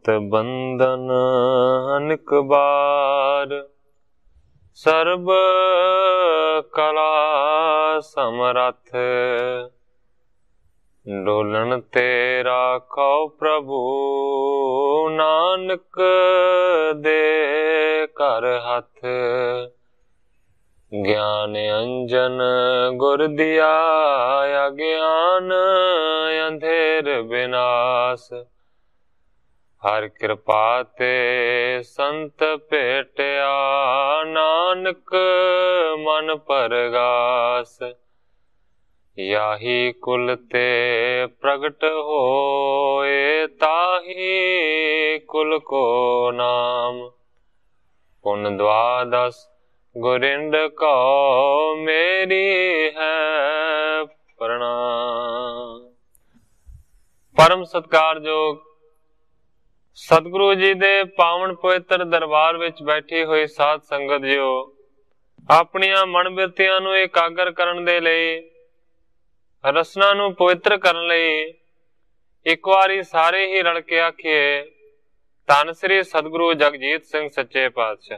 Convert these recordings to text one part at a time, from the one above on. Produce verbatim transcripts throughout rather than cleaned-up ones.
मत बंधन अनिक बार, सर्ब कला समरथ। डोलन तेरा खो प्रभु, नानक दे कर हथ। ज्ञान अंजन गुर दिया, अज्ञान अंधेर विनाश। हर कृपा ते संत भेटिया, नानक मन परगास। याही कुल ते प्रगट होए, ताही कुल को नाम। पुन द्वादश गुरिंद को मेरी है प्रणाम। परम सत्कारयोग सतगुरु जी दे पावन पवित्र दरबार विच बैठी हुई साध संगत जियो, अपनियां मन बिरतियां नूं एकागर करन दे लई, रसना नूं पवित्र करन लई एक वारी सारे ही रल के आखिए, धन श्री सतगुरु जगजीत सिंह सच्चे पातशाह।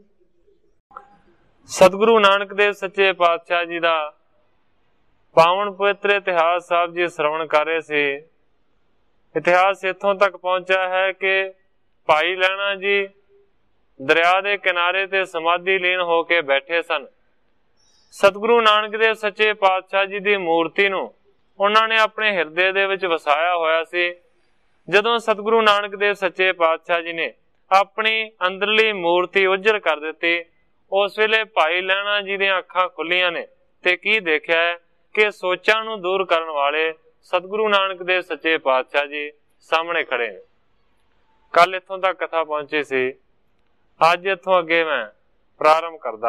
सतगुरु नानक देव सच्चे पातशाह जी दा पावन पवित्र इतिहास साहब जी श्रवण कर रहे सी। इतिहास इत्थों तक पहुंचा है कि भाई लैणा जी दरिया दे किनारे ते समाधि लीन होके बैठे सन। सतगुरु नानक देव सच्चे पातशाह जी दी मूर्ति नूं उन्हां ने अपने हिरदे दे विच वसाया होया सी। जदों सतगुरु नानक देव सच्चे पातशाह जी ने अपनी अंदरली मूर्ति उजर कर दिती, उस वेले भाई लैणा जी दी अखां खुलियां ने ते की देखिया है कि सोचां नूं दूर करन वाले सतगुरु नानक देव सच्चे पातशाह जी सामने खड़े ने। कल इत्थों तक कथा पहुंची सी, अज इत्थों अगे मैं प्रारंभ करदा।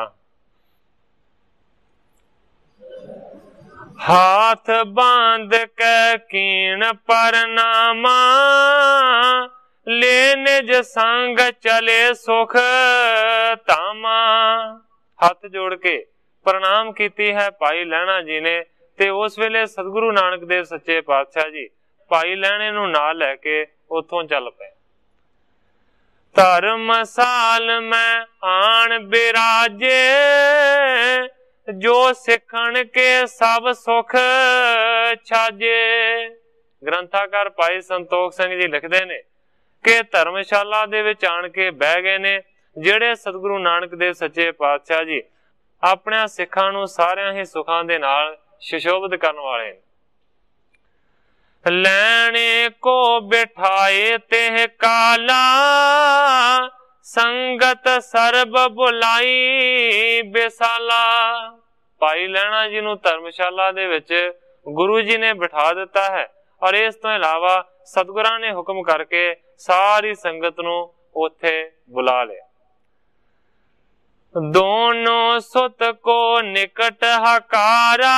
हाथ बांध के कीन परनामा, ले निज संग चले सुख तामा। हाथ जोड़ के प्रणाम कीती है भाई लैणा जी ने, ते उस वेले सतगुरु नानक देव सच्चे पातशाह जी भाई लैणे नूं नाल लैके उथों चल पे। धर्मसाल में आन बिराजे, जो सिखण के सब सुख छाजे। ग्रंथाकार भाई संतोख सिंह जी लिखदे ने कि धर्मशाला दे विच आण के बह गए ने ਜਿਹੜੇ सतगुरु नानक देव सच्चे पातशाह जी अपने सिखां नूं सारियां ही सुखां दे नाल सुशोभित करन वाले ने। लैणे को बिठाए तेह काला, संगत सरब बुलाई बेसाला। भाई लैणा जी नूं धर्मशाला दे विच गुरु जी ने बिठा दिता है, और इस तो इलावा सतगुरां ने हुक्म करके सारी संगत नूं उत्थे बुला लिया। दोनों सुत को निकट हकारा,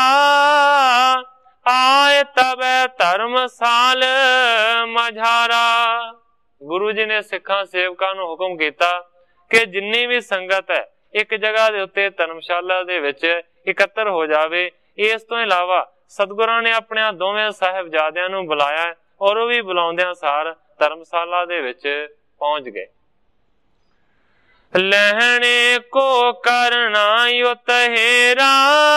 आए तबे धर्मसाल मझारा। गुरु जी ने सिखां सेवकां नूं हुक्म कीता कि जिन्नी भी संगत है एक जगह दे उत्ते धर्मशाला दे विच इकत्तर हो जावे। इस तो इलावा सतगुरां ने अपने दोवें साहिबजादियां नूं बुलाया, और वो भी बुलाउंदियां सार धर्मशाला दे विच पहुंच गए। लहणे को करना युत हेरा,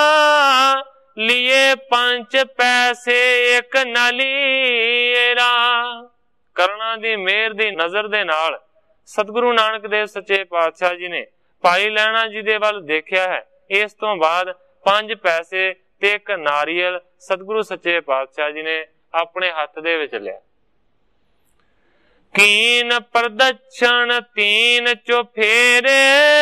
लिए पंच पैसे एक नलीरा। करना दी मेहर दी नजर दे नाल सतगुरु नानक देव सच्चे पातशाह जी ने भाई लैणा जी दे वल देखिया है। इस तो बाद पंज पैसे ते एक नारियल सतगुरु सच्चे पातशाह जी ने अपने हथ दे विच लिया। कीन प्रदक्षिण तीन चौफेरे,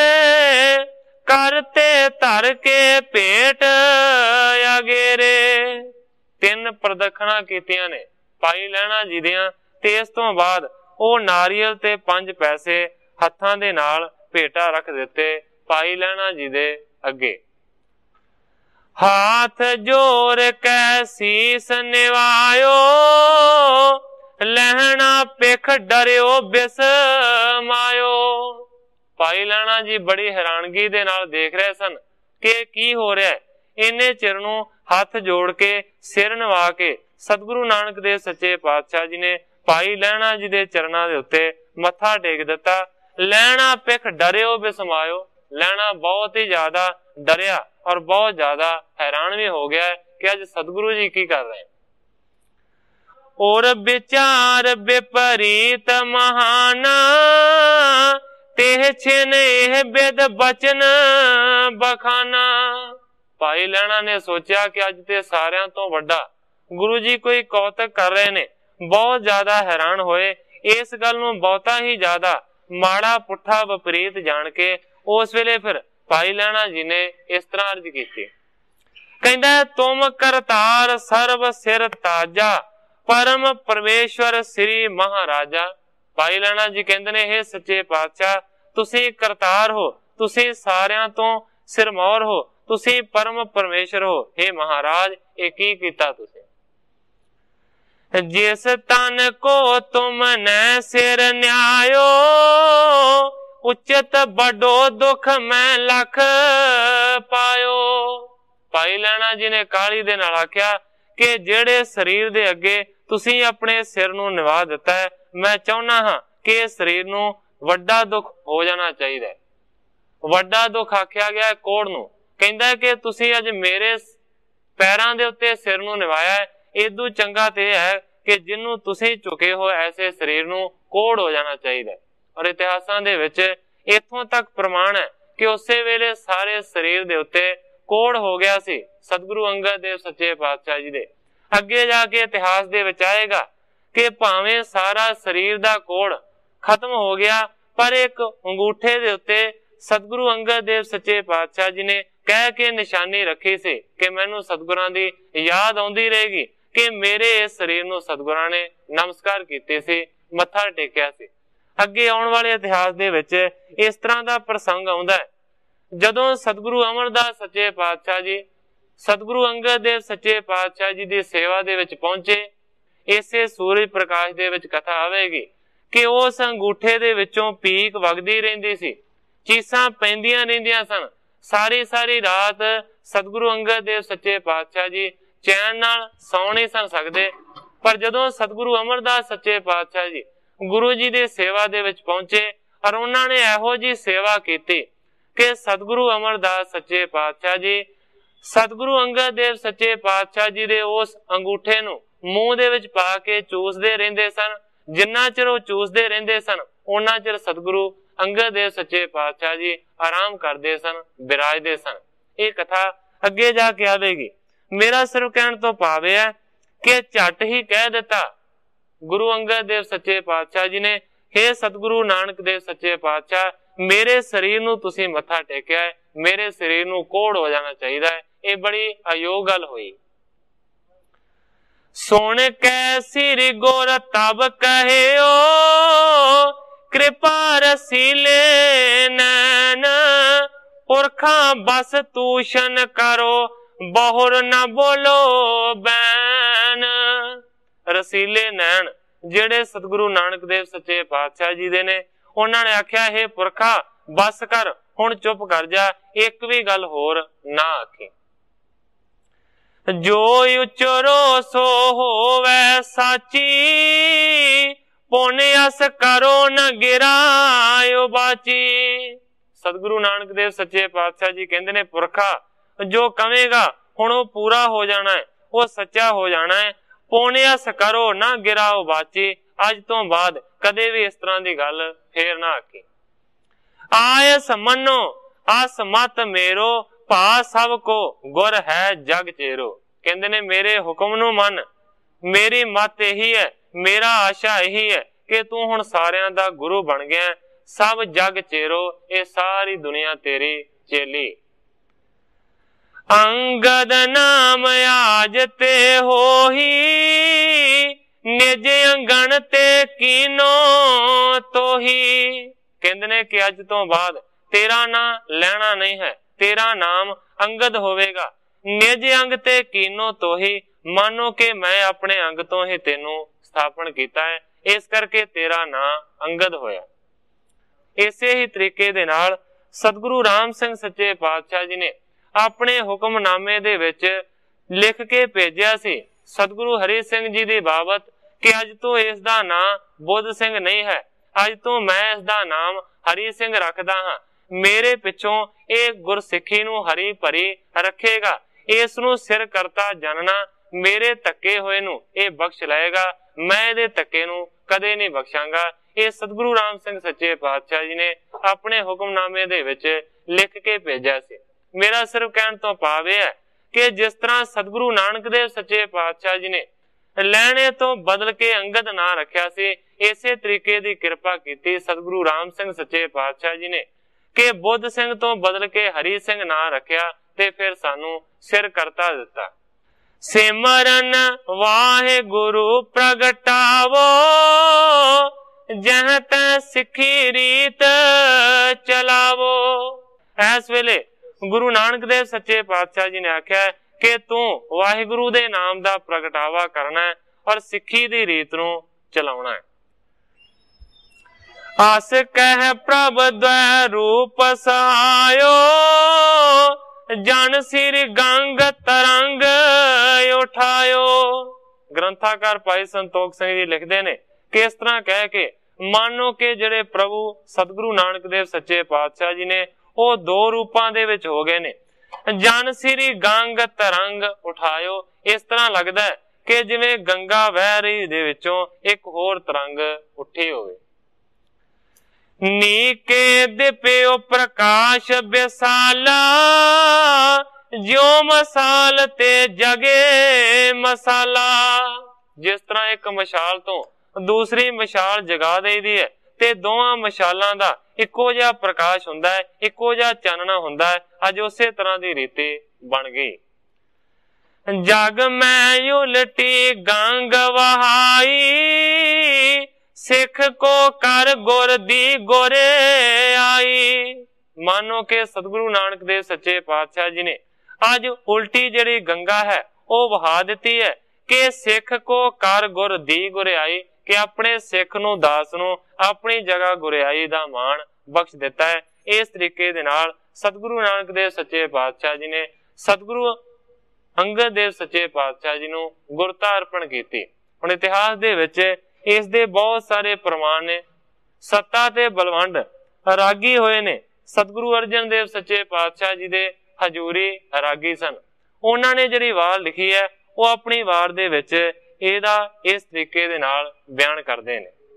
करते धर के पेट अगेरे। तीन प्रदक्षिणा कीतियां ने भाई लैणा जी दियां, ते इस तो बाद ओ नारियल ते पंज पैसे हत्थां दे नाल भेटा रख दिते भाई लैणा जी दे अगे। हाथ जोर कै सीस निवायो, लहना पिख डरियो बिसमायो। भाई लैणा जी बड़ी हैरानगी दे नाल देख रहे सन कि की हो रहा है। इन्ने चिर नूं हथ जोड़ के सिर नवा के सतगुरु नानक देव सच्चे पातशाह जी ने ਭਾਈ ਲਹਿਣਾ ਜੀ ਦੇ ਚਰਨਾਂ ਦੇ ਉੱਤੇ ਮੱਥਾ ਟੇਕ ਦਿੱਤਾ। ਲਹਿਣਾ ਪਿਖ ਡਰਿਓ ਬਿਸਮਾਇਓ, ਲਹਿਣਾ बहुत ही ज्यादा डरिया और बहुत ज्यादा हैरान भी हो गया है कि आज सतगुरु जी की कर रहे हैं। और विचार विपरीत महाना तेह छिन एह बिद बचन बखाना। भाई लहणा ने सोचा कि अज ते सारियां तो वड्डा गुरु जी कोई कौतक कर रहे ने, बहुत ज्यादा हैरान होए। इस गल नूं बहुता ही ज्यादा माड़ा पुठा विपरीत जान के उस वेले फिर भाई लहणा जी ने इस तरह अर्ज की, कहंदा तुम करतार सर्व सिर ताजा परम परमेश्वर श्री महाराजा। भाई लहणा जी कहंदे ने हे सच्चे पातशाह तुसी करतार हो, तुसी सारियां तो सिरमौर हो, तुसी परम परमेश्वर हो। हे महाराज ये की कीता तुसी? जिस तन को तुम ने सिर न्यायो उचित बड़ो दुख मैं लख पायो। भाई लहणा जी ने काली दे नाल आख्या कि जेड़े शरीर दे अगे तुसी अपने सिर नूं निवा दिता है, मैं चाहुंदा हां कि शरीर नूं वड्डा दुख हो जाना चाहिए। वड्डा दुख आख्या गया कोड़ नूं, कहंदा कि तुसी अज मेरे पैरां दे उत्ते सिर नूं निवाया है, इदू चंगा ते है कि जिन्नू तुसी चुके हो ऐसे शरीर नूं कोड़ हो जाना चाहिए। और इतिहासां दे विच इत्थों तक प्रमाण है कि उसे वेले सारे शरीर दे उत्ते कोड़ हो गया सी सतगुरु अंगद देव सच्चे पातशाह जी दे। अगे जाके इतिहास दे विच आएगा कि भावें सारा शरीर दा कोड़ खत्म हो गया पर एक अंगूठे दे उत्ते सतगुरु अंगद देव सच्चे पातशाह जी ने कह के निशानी रखी सी कि मैनू सतगुरां दी याद आउंदी रहेगी कि मेरे इस शरीर नूं सतगुरां ने नमस्कार कीते सी, मत्था टेकिया सी। अगे आउण वाले इतिहास दे विच इस तरह दा प्रसंग आउंदा है जदों सतगुरु अमरदास सच्चे पातशाह जी सतगुरु अंगद देव सच्चे पातशाह जी दी सेवा दे विच पहुंचे। इसे सूरज प्रकाश दे विच कथा आवेगी कि उस अंगूठे दे विचों पीक वगदी रहिंदी सी, चीसां पैंदियां रहिंदियां सन। सारी सारी रात सतगुरु अंगद देव सच्चे पातशाह जी चैन नाल सौ नहीं सन सकदे। पर जदों सतगुरु अमरदास सच्चे पातशाह जी गुरु जी दे सेवा दे विच पहुंचे और उन्हां ने इहो जी सेवा कीती कि सतगुरु अमरदास सच्चे पातशाह जी सतगुरु अंगद देव सच्चे पातशाह जी दे उस अंगूठे नूं मूंह दे विच पा के चूसदे रहिंदे सन। जिन्ना चिर ओह चूसदे रहिंदे सन उन्ना चिर सतगुरु अंगद देव सच्चे पातशाह जी आराम करदे सन, विराजदे सन। ये कथा अगे जाके आवेगी। मेरा सिर्फ कहण तो भाव है कि झट ही कह दिता गुरु अंगद देव सच्चे पातशाह जी ने, हे सतगुरु नानक देव सच्चे पातशाह मेरे शरीर नूं तुसीं मत्था टेकिया है, मेरे शरीर नूं कोड़ हो जाना चाहिए है। ये बड़ी अयोग गल हुई। सुन कै सिर गोर तब कहियो कृपा रसीले नैन पुरखा बस तूषण करो बहुर न बोलो बैन। रसीले नैन जेड़े सतगुरु नानक देव सच्चे पातशाह जी दे ने उन्होंने आख्या हे पुरखा बस कर, हुण चुप कर जा, एक भी गल होर ना आखी। जो उचरो सो होवे साची पुण्य अस करो न गिरायो बाची। सतगुरु नानक देव सच्चे पातशाह जी कहंदे ने पुरखा जो कवेगा हुण वो पूरा हो जाना है, वो सच्चा हो जाना है। पुण्य अस करो ना गिराओ बाची। अज तो बाद कदे भी इस तरह की गल फेर ना आखी। आयस मनो आस मत मेरो भा सब को गुर है जग चेरो। कहंदे ने मेरे हुक्म नू मन, मेरी मत यही है, मेरा आशा यही है कि तू हुण सारियां दा गुरु बन गया, सब जग चेरो ये सारी दुनिया तेरी चेली। अंगद नाम आज ते होही निज अंगण ते कीनो तोही। कहंदे ने कि अज तो बाद तेरा नाम लेना नहीं है, तेरा नाम अंगद होवेगा। निज अंग ते कीनो तोही, मानो कि मैं अपने अंग तो ही तेनू स्थापन किया है, इस करके तेरा नाम अंगद होया। इसे ही तरीके दे नाल सतगुरु राम सिंह सच्चे पातशाह जी ने अपने हुक्मनामे दे विच लिख के भेजिया सी सतगुरु हरि सिंह जी दी बाबत कि अज तो इसका नाम बुद्ध सिंह नहीं है, अज तो मैं इसका नाम हरी सिंह रखदा हां। मेरे पिछों ये गुरसिखी नूं हरी भरी रखेगा, इस नूं सिर करता जानना मेरे धक्के होए नूं ये बख्श लएगा, मैं इहदे धक्के नूं कदे नहीं बख्शांगा। ये सतगुरु राम सिंह सच्चे पातशाह जी ने अपने हुक्मनामे दे विच लिख के भेजा सी। मेरा सिर्फ कहण तो भाव यह है कि जिस तरह सतगुरु नानक देव सच्चे पातशाह जी ने लैणे तो बदल के अंगद ना रखिया सी, इसे तरीके दी कृपा कीती सतगुरु राम सिंह सच्चे पातशाह जी ने कि बुद्ध सिंह तो बदल के हरी सिंह ना रखिया ते फिर सानू सिर करता दिता। सिमरन वाहे गुरु प्रगटावो, जह तै सिखी रीत चलावो। इस वेले गुरु नानक देव सच्चे पातशाह जी ने आख्या है कि तू वाहिगुरु दे नाम दा प्रगटावा करना है और सिखी दी रीत नूं चलाउणा है। आस कह प्रभ द्वै रूप सहायो, जन सिर गंग तरंग उठायो। ग्रंथाकार भाई संतोख सिंह जी लिखते ने कि इस तरह कह के मानो के जिहड़े प्रभु सतगुरु नानक देव सच्चे पातशाह जी ने वो दो रूपां दे विच हो गए ने। जन सिरी गंग तरंग उठायो, इस तरह लगदा है कि जिवें गंगा वह रही दे विचों एक होर तरंग उठी होवे। नीके दिप्यो प्रकाश विसाला, ज्यो मसाल ते जगे मसाला। जिस तरह एक मशाल तो दूसरी मशाल जगा देदी है ते दोवां मशालां दा इक्को जिहा प्रकाश हुंदा है, इक्को जिहा चानना हुंदा है। अज उसे तरह दी रीति बन गई। जग में उलटी गंग वहाई, सिख को कर गुर दी गोरे आई। मानो के सतगुरु नानक देव सच्चे पातशाह जी ने आज उल्टी जिहड़ी गंगा है वो वहा दिती है कि सिख को कर गुर दी गुरियाई, कि अपने सिख नू दास नू अपनी जगह गुरियाई दा मान बख्श दिता है। इस तरीके दे नाल सतगुरु नानक देव सच्चे पातशाह जी ने सतगुरु अंगद देव सच्चे पातशाह जी नू गुरता अर्पण कीती। हुण इतिहास दे विच इस दे बहुत सारे प्रमाण ने। सत्ता ते बलवंड रागी होए ने। सतगुरु अर्जन देव सच्चे पातशाह जी दे हजूरी रागी सन। उन्हां ने जिहड़ी वार लिखी है वो अपनी वार दे विच ਇਹਦਾ इस तरीके दे नाल बयान करते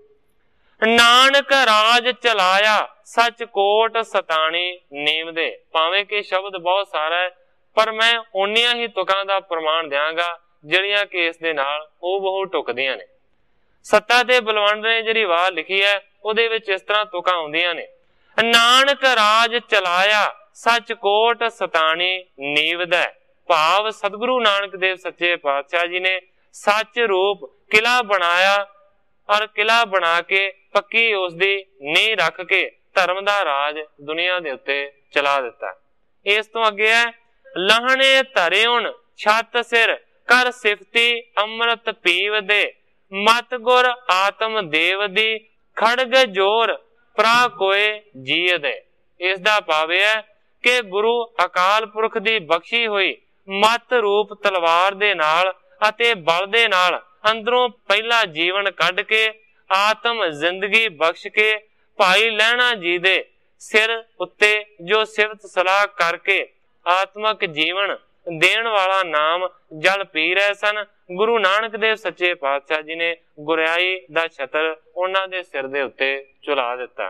ने। नानक राज चलाया सच कोट सतानी नीम दे। भावें कि शब्द बहुत सारा है पर मैं उन्नियां ही तुकां दा प्रमाण देंगा जिहड़ियां कि इस दे नाल ओ बहु टुकदियां ने। सत्ता ते बलवंड ने जिहड़ी वार लिखी है ਉਹਦੇ ਵਿੱਚ इस तरह तुकां आउंदियां ने। नानक राज चलाया सच कोट सतानी नीव दै। भाव सतगुरु नानक देव सच्चे पातशाह जी ने सच रूप किला बनाया और किला बना के पक्की उसदी नींह रख के धर्म दा राज दुनिया दे उत्ते चला दिता। इस तो अगे है लहने धरे हुण छत सिर कर सिफती अमृत पीव दे, मत गुर आत्म देव दी खड़ग जोर प्रा कोए जीय दे। इस दा भाव है कि गुरु अकाल पुरख दी बख्शी हुई मत रूप तलवार दे नाल ਅਤੇ बल दे नाल अंदरों पहला जीवन कढ़ के आत्म जिंदगी बख्श के भाई लहणा जी दे सिर उत्ते जो सिफत सलाह करके आत्मक जीवन देण वाला नाम जल पी रहे सन। गुरु नानक देव सच्चे पातशाह जी ने गुरियाई दा छतर उन्हां दे सिर दे उत्ते झुला दिता।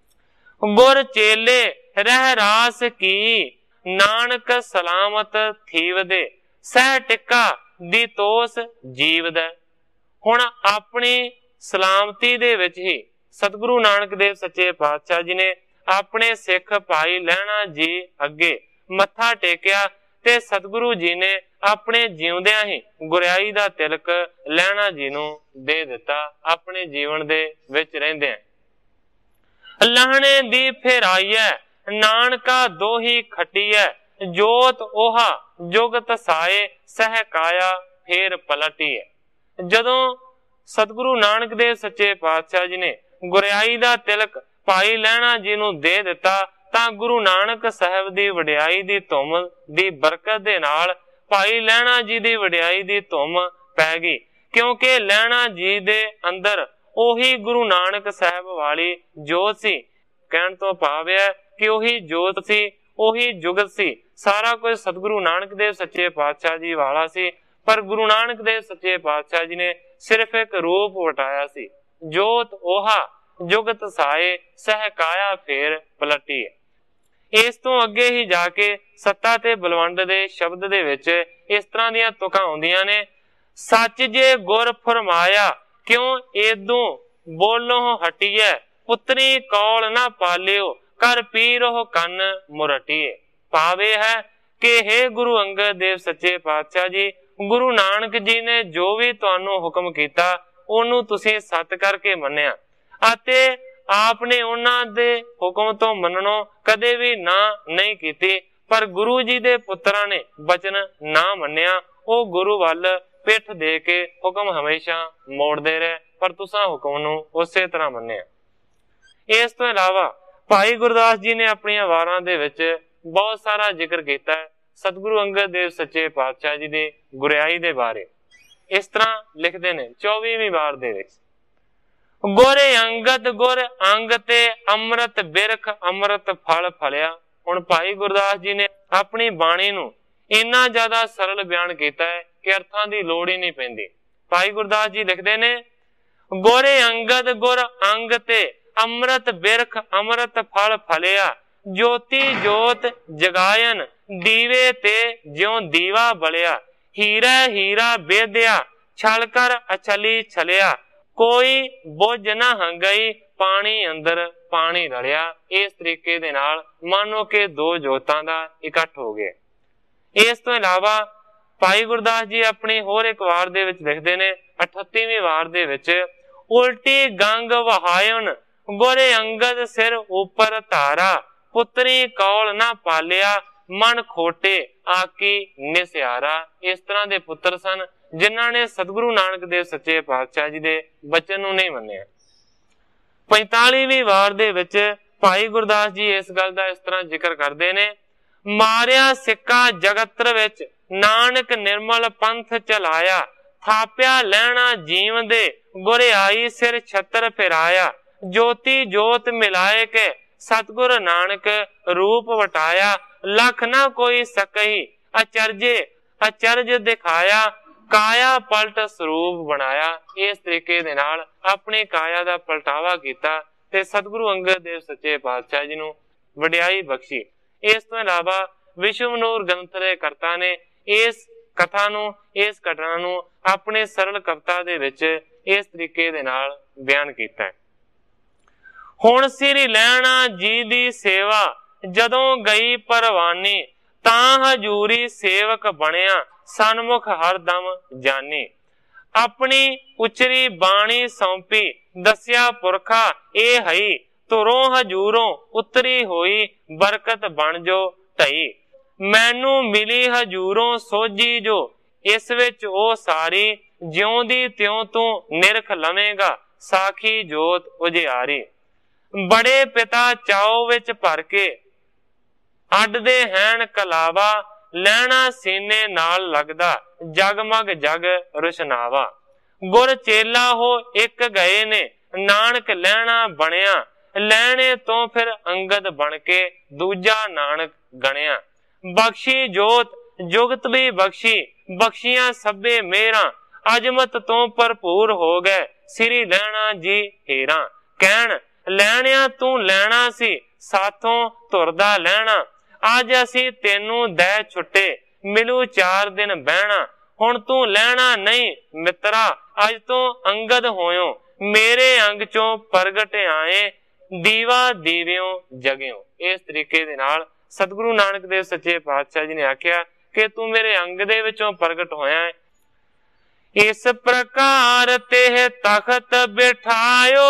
गुर चेले रह रास की नानक सलामत थीव दे, सह टिक्का दी तोस जीव दै। हुण अपनी सलामती दे विच ही सतगुरु नानक देव सच्चे पातशाह जी ने अपने सिख भाई लहणा जी अगे मत्था टेकिया ते सतगुरु जी ने अपने जीवदियां ही गुरियाई दा तिलक लहणा जी नूं दे दिता। अपने जीवन दे विच रहिंदे लहणे दी फेराईए नानका दोही खटीए, जोत ओहा जुगत साए सह काया फेर पलटी है। जदों सतगुरु नानक देव सच्चे पातशाह जी ने गुरियाई दा तिलक भाई लहणा जी नूं दे दिता तां गुरु नानक साहब दी वडियाई दी धुम दी बरकत दे नाल भाई लहणा जी दी वडियाई दी धुम पै गई क्योंकि लैणा जी दे अंदर ਉਹੀ गुरु नानक साहब वाली जोत सी। कहण तो भाव है कि ਉਹੀ जोत सी, ਉਹੀ जुगत सी, सारा कुछ सतगुरु नानक देव सच्चे पातशाह जी वाला सी। पर गुरु नानक देव सच्चे पातशाह जी ने सिर्फ एक रूप वटाया सी। जोत ओहा जुगत साए सह काया फेर पलटी। इस तो अगे ही जाके सत्ता ते बलवंड दे शब्द दे विच इस तरह दियां तुकां आउंदियां ने। सच जे गुर फरमाया क्यों एदों बोलो हटिए, पुत्री कौल ना पालियो कर पीरो कन मुरटिए। भाव यह है कि हे गुरु अंगद देव सच्चे पातशाह जी, गुरु नानक जी ने जो भी तुहानू हुक्म कीता ओनू तुसीं सत करके मन्निया अते आपने उन्हां दे हुक्म तो मनणों कदे भी ना नहीं कीती। पर गुरु जी दे पुत्रां ने वचन ना मन्निया, ओ गुरु वल पिठ दे के हुक्म हमेशा मोड़ते रहे, पर तुसां हुक्म नू उसे तरह मन्निया। इस तो इलावा भाई गुरदास जी ने अपनी वारां दे विच बहुत सारा जिक्र किया है सतगुरु अंगद देव सच्चे पातशाह जी दे गुरियाई दे बारे। इस तरह लिखते ने चौबीवीं वार दे विच, गुर अंगद गुर अंग ते अमृत बिरख अमृत फल फलिया। हुण भाई गुरदास जी ने अपनी बाणी नू इन्ना ज्यादा सरल बयान किया है कि अर्थां दी लोड़ ही नहीं पैंदी। भाई गुरदास जी लिखते ने, गोरे अंगद गुर अंग ते अमृत बिरख अमृत फल फलिया, ज्योति जोत जगायन दीवे ते ज्यों दीवा बलिया, हीरा हीरा बेदया छल कर अछली छलिया, कोई बुझ न हंगई पानी अंदर पानी रलिया। इस तरीके दे नाल मानो के दो जोतां दा इकट्ठ हो गए। इस तो इलावा भाई गुरदास जी अपनी होर एक वार दे विच लिखदे ने अठत्तीवीं वार दे विच, उल्टी गंग वहायन गोरे अंगद सिर ऊपर धारा, पुत्री कौल ना पालिया मन खोटे आकी निस्यारा। इस तरह दे पुत्र सन जिन्हां ने सतगुरु नानक देव सच्चे पातशाह जी दे बचन नूं नहीं मन्निया। पैंतालीवीं वार दे विच भाई गुरदास जी इस गल दा इस तरह जिक्र करदे ने, मारिया सिक्का जगत विच नानक निर्मल पंथ चलाया, थापिया लैना जीव दे गुरियाई सिर छत्र फिराया, ज्योति जोत मिलाए के सतगुर नानक रूप वटाया, लख ना कोई सकही अचरजे अचरज दिखाया, काया पलट स्वरूप बनाया। इस तरीके दे नाल अपनी काया दा पलटावा कीता ते सतगुरु अंगद देव सच्चे पातशाह जी नूं वडियाई बख्शी। इस तो इलावा विश्वमनूर ग्रंथ दे करता ने इस कथा नूं इस घटना नूं अपने सरल कविता दे विच इस तरीके दे नाल बयान कीता है। हुण सिरी लैणा जी दी सेवा जदों गई परवानी, तां हजूरी सेवक बनिया सन्मुख हरदम जानी, अपनी उचरी बाणी सौंपी दसिया पुरखा ए हई, तुरों हजूरों उतरी होई बरकत बन जो ढई, मैनू मिली हजूरों सोजी जो इस विच ओ सारी, ज्यों दी त्यों तू निरख लवेगा साखी जोत उजियारी, बड़े पिता चाओ विच भर के अड्डदे हैन कलावा, लैना सीने नाल लगदा जगमग जग रुशनावा, गुर चेला हो एक गए ने नानक लैना बनिया, लैने तो फिर अंगद बन के दूजा नानक गणिया, बख्शी जोत जुगत भी बख्शी बख्शियां सभे मेरा, अजमत तो भरपूर हो गए सिरी लैना जी हेरा, कहन लैणिया तू लैना सी साथों तुरदा लैना, अज असी तेनू दै छुट्टे मिलू चार दिन बहना, हुण तू लैना नहीं मित्रा अज तो अंगद होयो, मेरे अंग चों प्रगट आए दीवा दीवियों जगियो। इस तरीके दे नाल सतगुरु नानक देव सच्चे पातशाह जी ने आख्या कि तू मेरे अंग दे विचों प्रगट होया है। इस प्रकार तेह तखत बिठायो,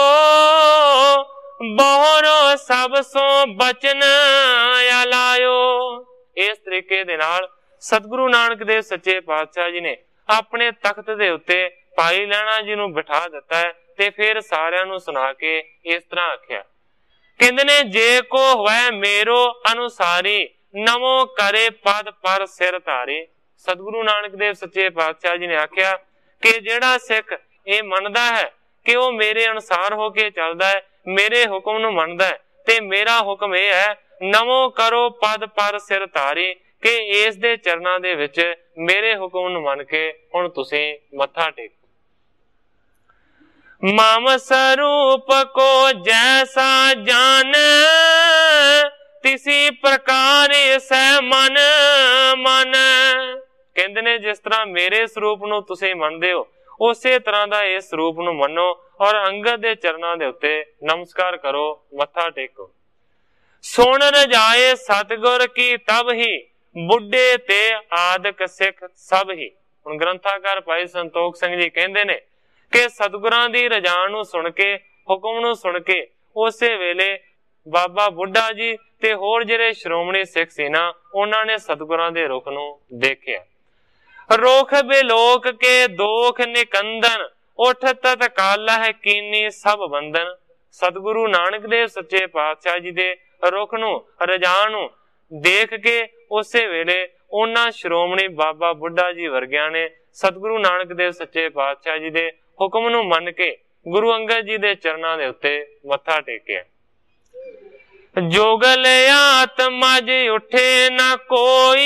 बहुरो सब सो बचन अलायो। इस तरीके दे नाल सतगुरु नानक देव सच्चे पातशाह जी ने अपने तख्त दे उत्ते भाई लैणा जी नूं बिठा दिता है ते फिर सारियां नूं सुना के इस तरह आख्या, कहंदे ने जे को होवे मेरो अनुसारी, नमो करे पद पर सिर धारे। सतगुरु नानक देव सच्चे पातशाह जी ने आख्या कि जिहड़ा सिख ये मनदा है कि वो मेरे अनुसार होके चलदा है, मेरे हुक्म नूं मनदा है, ते मेरा हुक्म यह है नमो करो पद पर सिर धारी, कि इस दे चरनां दे विच मेरे हुक्म नूं मन के हुण तुसीं मत्था टेको। मम स्वरूप को जैसा जान, तिसी प्रकार सै मन मन। कहंदे ने जिस तरह मेरे स्वरूप नूं तुसीं मनदे हो, उसे तरह दा इस स्वरूप नूं मनो और अंगद दे चरनां दे उत्ते नमस्कार करो, मत्था टेको। सुन रजाए सतगुर की तब ही, बुढ़े ते आदक सिख सब ही। हुण ग्रंथाकार भाई संतोख सिंह जी कहंदे ने कि सतगुरां दी रजा नूं सुन के, हुक्म नूं सुन के उसे वेले बाबा बुढ़ा जी ते होर जिहड़े श्रोमणी सिख सी ना, उन्हां ने सतगुरां दे रुख नूं देखिया। रोख बिलोक के दोख निकंदन, उठ तत्काल है कीनी सब बंधन। सतगुरु नानक देव सच्चे पातशाह जी दे रुख नूं रजा नूं देख के उसे वेले उन्हां श्रोमणी बाबा बुढ़ा जी वर्गियां ने सतगुरु नानक देव सच्चे पातशाह जी दे हुक्म नूं मन के गुरु अंगद जी दे चरनां दे उत्ते मत्था टेकिया। जोगल आत्मा जी उठे ना कोई,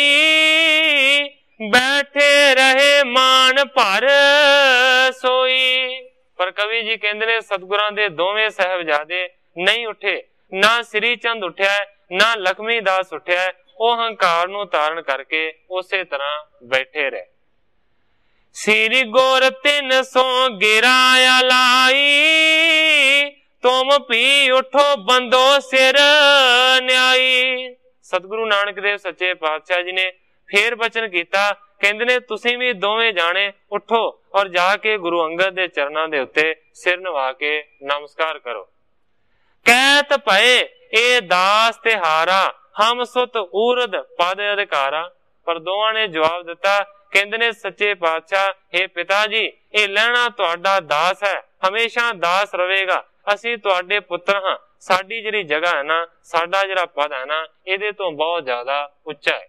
बैठे रहे मान भर सोई। पर कवि जी कहंदे ने सतगुरां दे दोवें साहिबजादे नहीं उठे, ना श्री चंद उठिया है, ना लक्ष्मी दास उठिया है, वो हंकार नूं धारण करके उसे तरह बैठे रहे। श्री गुर तिन सो गिराया लाई, तुम पी उठो बंदो सिर न्याई। सतगुरु नानक देव सच्चे पातशाह जी ने फिर बचन किया, कहंदे ने तुसीं भी दोवें जाने उठो और जाके गुरु अंगद दे चरनां दे उत्ते सिर नवा के नमस्कार करो। कहत भए ए दास तिहारा, हम सुत उरद पद अधिकारा। पर दोवां ने जवाब दिता, कहंदे ने सच्चे पातशाह हे पिता जी, ये लहना तुहाडा दास है, हमेशा दास रहेगा। असीं तुहाडे पुत्र हां, साडी जिहड़ी जगह है ना, साडा जिहड़ा पद है ना, इहदे तो बहुत ज्यादा उच्चा है।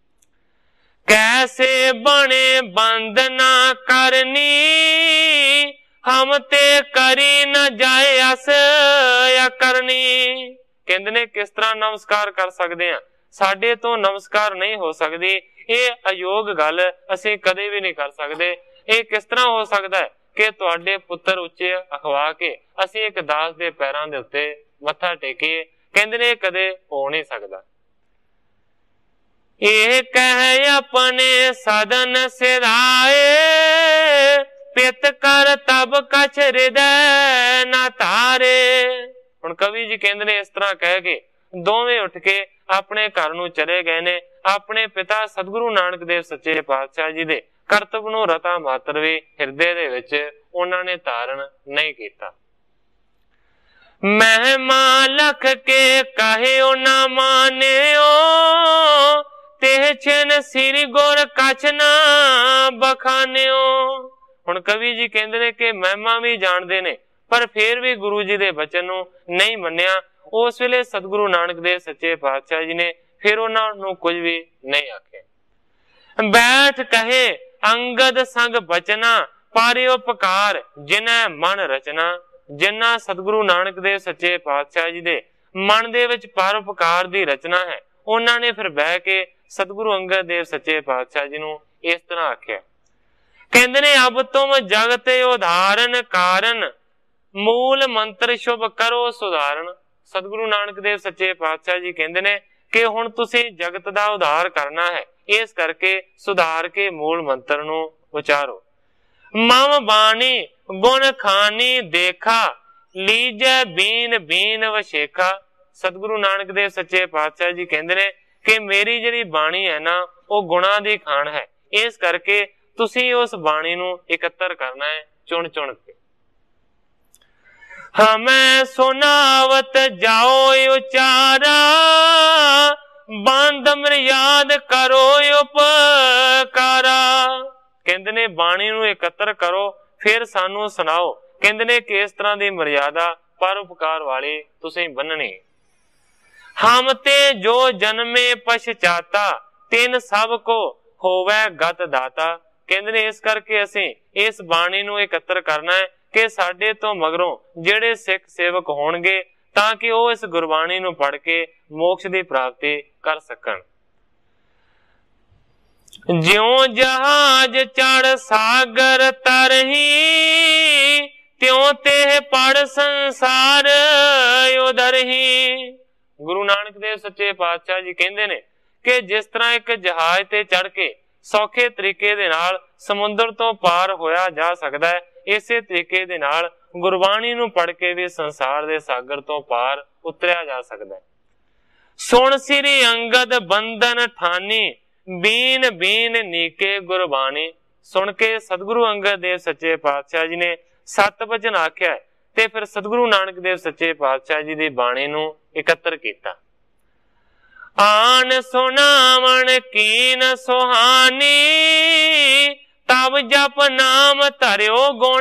कैसे बने बंदना करनी, हम ते करी न जाए अस या करनी। कहंदे ने किस तरह नमस्कार कर सकते हैं, साडे तो नमस्कार नहीं हो सकती, ये अयोग गल असीं कदे भी नहीं कर सकते। ये किस तरह हो सकता है कि तुहाडे पुत्र उच्चे अखवा के असीं एक दास दे पैरां दे उत्ते मत्था टेकीए। कहंदे ने कदे हो नहीं सकता। ये कह अपने सदन सिराए, पित कर तब कछ हृदय न तारे। हुण कवि जी कहंदे ने इस तरह कह के दोवें उठ के अपने घर नूं चले गए ने। अपने पिता सतगुरु नानक देव सच्चे पातशाह जी दे करतब नूं रता मात्र भी हिरदे दे विच उन्हां ने धारण नहीं कीता। महिमा लख के कहियो न मानियो, तेह छिन श्री गुर कछ ना बखानियो। हुण कवि जी कहंदे ने कि महिमा भी जानदे ने, पर फिर भी गुरु जी दे बचन नूं नहीं मन्निया। उस वेले सतगुरु नानक देव सच्चे पातशाह जी ने फिर उन्हां नूं कुछ भी नहीं आखे। बैठ कहे अंगद संग बचना, पारे उपकार जिन्हें मन रचना। जिन्ना सतगुरु नानक देव सच्चे पातशाह जी दे मन दे विच परोपकार दी रचना है, उन्हां ने फिर बह के सतगुरु अंगद देव सच्चे पातशाह जी नूं इस तरह आख्या। कहंदे ने अब तुम जगत उदाहरण कारण, मूल मंत्र शुभ करो सुधारण। सतगुरु नानक देव सच्चे पातशाह जी कहंदे ने कि हुण तुसीं जगत दा उद्धार करना है, इस करके सुधार के मूल मंत्र नूं उचारो। मम बाणी गुण खानी देखा, लीजै बीन बीन वशेखा। सतगुरु नानक देव सच्चे पातशाह जी कहंदे ने कि मेरी जिहड़ी बाणी है ना, वो गुणां दी खान है, इस करके तुसीं उस बाणी नूं इकत्तर करना है चुन चुन के। हमें सुनावत जाओ उचारा, बंद मर्याद करो उपकारा। कहंदे ने बाणी नूं इकत्तर करो फिर सानू सुनाओ। कहंदे ने कि इस तरह दी मर्यादा परोपकार वाली तुसीं बन्ननी। हम ते जो जन्मे पश्चाता, तिन सब को होवे गत दाता। ਕਹਿੰਦੇ ਨੇ ਇਸ ਕਰਕੇ ਅਸੀਂ ਇਸ ਬਾਣੀ ਨੂੰ ਇਕੱਤਰ ਕਰਨਾ ਹੈ ਕਿ ਸਾਡੇ ਤੋਂ ਮਗਰੋਂ ਜਿਹੜੇ ਸਿੱਖ ਸੇਵਕ ਹੋਣਗੇ ਤਾਂ ਕਿ ਉਹ ਇਸ ਗੁਰਬਾਣੀ ਨੂੰ ਪੜ੍ਹ ਕੇ ਮੋਕਸ਼ ਦੀ ਪ੍ਰਾਪਤੀ ਕਰ ਸਕਣ। ਜਿਉ ਜਹਾਜ ਚੜ ਸਾਗਰ ਤਰਹੀ, ਤਿਉ ਤੇ ਪੜ ਸੰਸਾਰ ਉਧਰਹੀ। ਗੁਰੂ ਨਾਨਕ ਦੇਵ ਸੱਚੇ ਪਾਤਸ਼ਾਹ ਜੀ ਕਹਿੰਦੇ ਨੇ ਕਿ ਜਿਸ ਤਰ੍ਹਾਂ ਇੱਕ ਜਹਾਜ਼ ਤੇ ਚੜ ਕੇ ਸੌਖੇ ਤਰੀਕੇ ਦੇ ਨਾਲ ਸਮੁੰਦਰ ਤੋਂ ਪਾਰ ਹੋਇਆ ਜਾ ਸਕਦਾ ਹੈ, ਇਸੇ ਤਰੀਕੇ ਦੇ ਨਾਲ ਗੁਰਬਾਣੀ ਨੂੰ ਪੜ੍ਹ ਕੇ ਵੀ ਸੰਸਾਰ ਦੇ ਸਾਗਰ ਤੋਂ ਪਾਰ ਉਤਰਿਆ ਜਾ ਸਕਦਾ ਹੈ। ਸੁਣ ਸ੍ਰੀ ਅੰਗਦ ਬੰਧਨ ਠਾਨੀ, ਬੀਨ ਬੀਨ ਨੀਕੇ ਗੁਰਬਾਣੀ। ਸੁਣ ਕੇ ਸਤਿਗੁਰੂ ਅੰਗਦ ਦੇਵ ਸੱਚੇ ਪਾਤਸ਼ਾਹ ਜੀ ਨੇ ਸੱਤ ਬਚਨ ਆਖਿਆ ਤੇ ਫਿਰ ਸਤਿਗੁਰੂ ਨਾਨਕ ਦੇਵ ਸੱਚੇ ਪਾਤਸ਼ਾਹ ਜੀ ਦੀ ਬਾਣੀ ਨੂੰ ਇਕੱਤਰ ਕੀਤਾ। ਆਨ ਸੁਨਾਵਣ ਕੀਨ ਸੁਹਾਨੀ, ਤਬ ਜਪ ਨਾਮ ਧਰਿਓ ਗੁਣ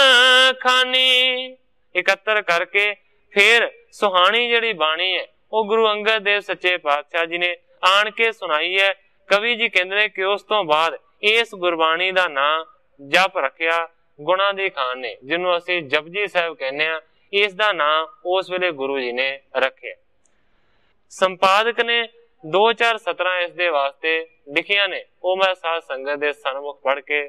ਖਾਨੀ। ਇਕੱਤਰ ਕਰਕੇ ਫਿਰ ਸੁਹਾਣੀ ਜਿਹੜੀ ਬਾਣੀ ਹੈ ਉਹ ਗੁਰੂ ਅੰਗਦ ਦੇਵ ਸੱਚੇ ਪਾਤਸ਼ਾਹ ਜੀ ਨੇ ਆਣ ਕੇ ਸੁਣਾਈ ਹੈ। ਕਵੀ ਜੀ ਕਹਿੰਦੇ ਨੇ ਕਿ ਉਸ ਤੋਂ ਬਾਅਦ ਇਸ ਗੁਰਬਾਣੀ ਦਾ ਨਾਂ ਜਪ ਰੱਖਿਆ ਗੁਣਾ ਦੀ ਖਾਨ ਨੇ, ਜਿਹਨੂੰ ਅਸੀਂ ਜਪਜੀ ਸਾਹਿਬ ਕਹਿੰਦੇ ਆ। ਇਸ ਦਾ ਨਾਂ ਉਸ ਵੇਲੇ ਗੁਰੂ ਜੀ ਨੇ ਰੱਖਿਆ। ਸੰਪਾਦਕ ਨੇ ਦੋ ਚਾਰ ਸਤਰਾਂ ਇਸ ਦੇ ਵਾਸਤੇ ਲਿਖੀਆਂ ਨੇ, ਉਹ ਮੈਂ ਸਾਧ ਸੰਗਤ ਦੇ ਸਨਮੁਖ ਪੜ੍ਹ ਕੇ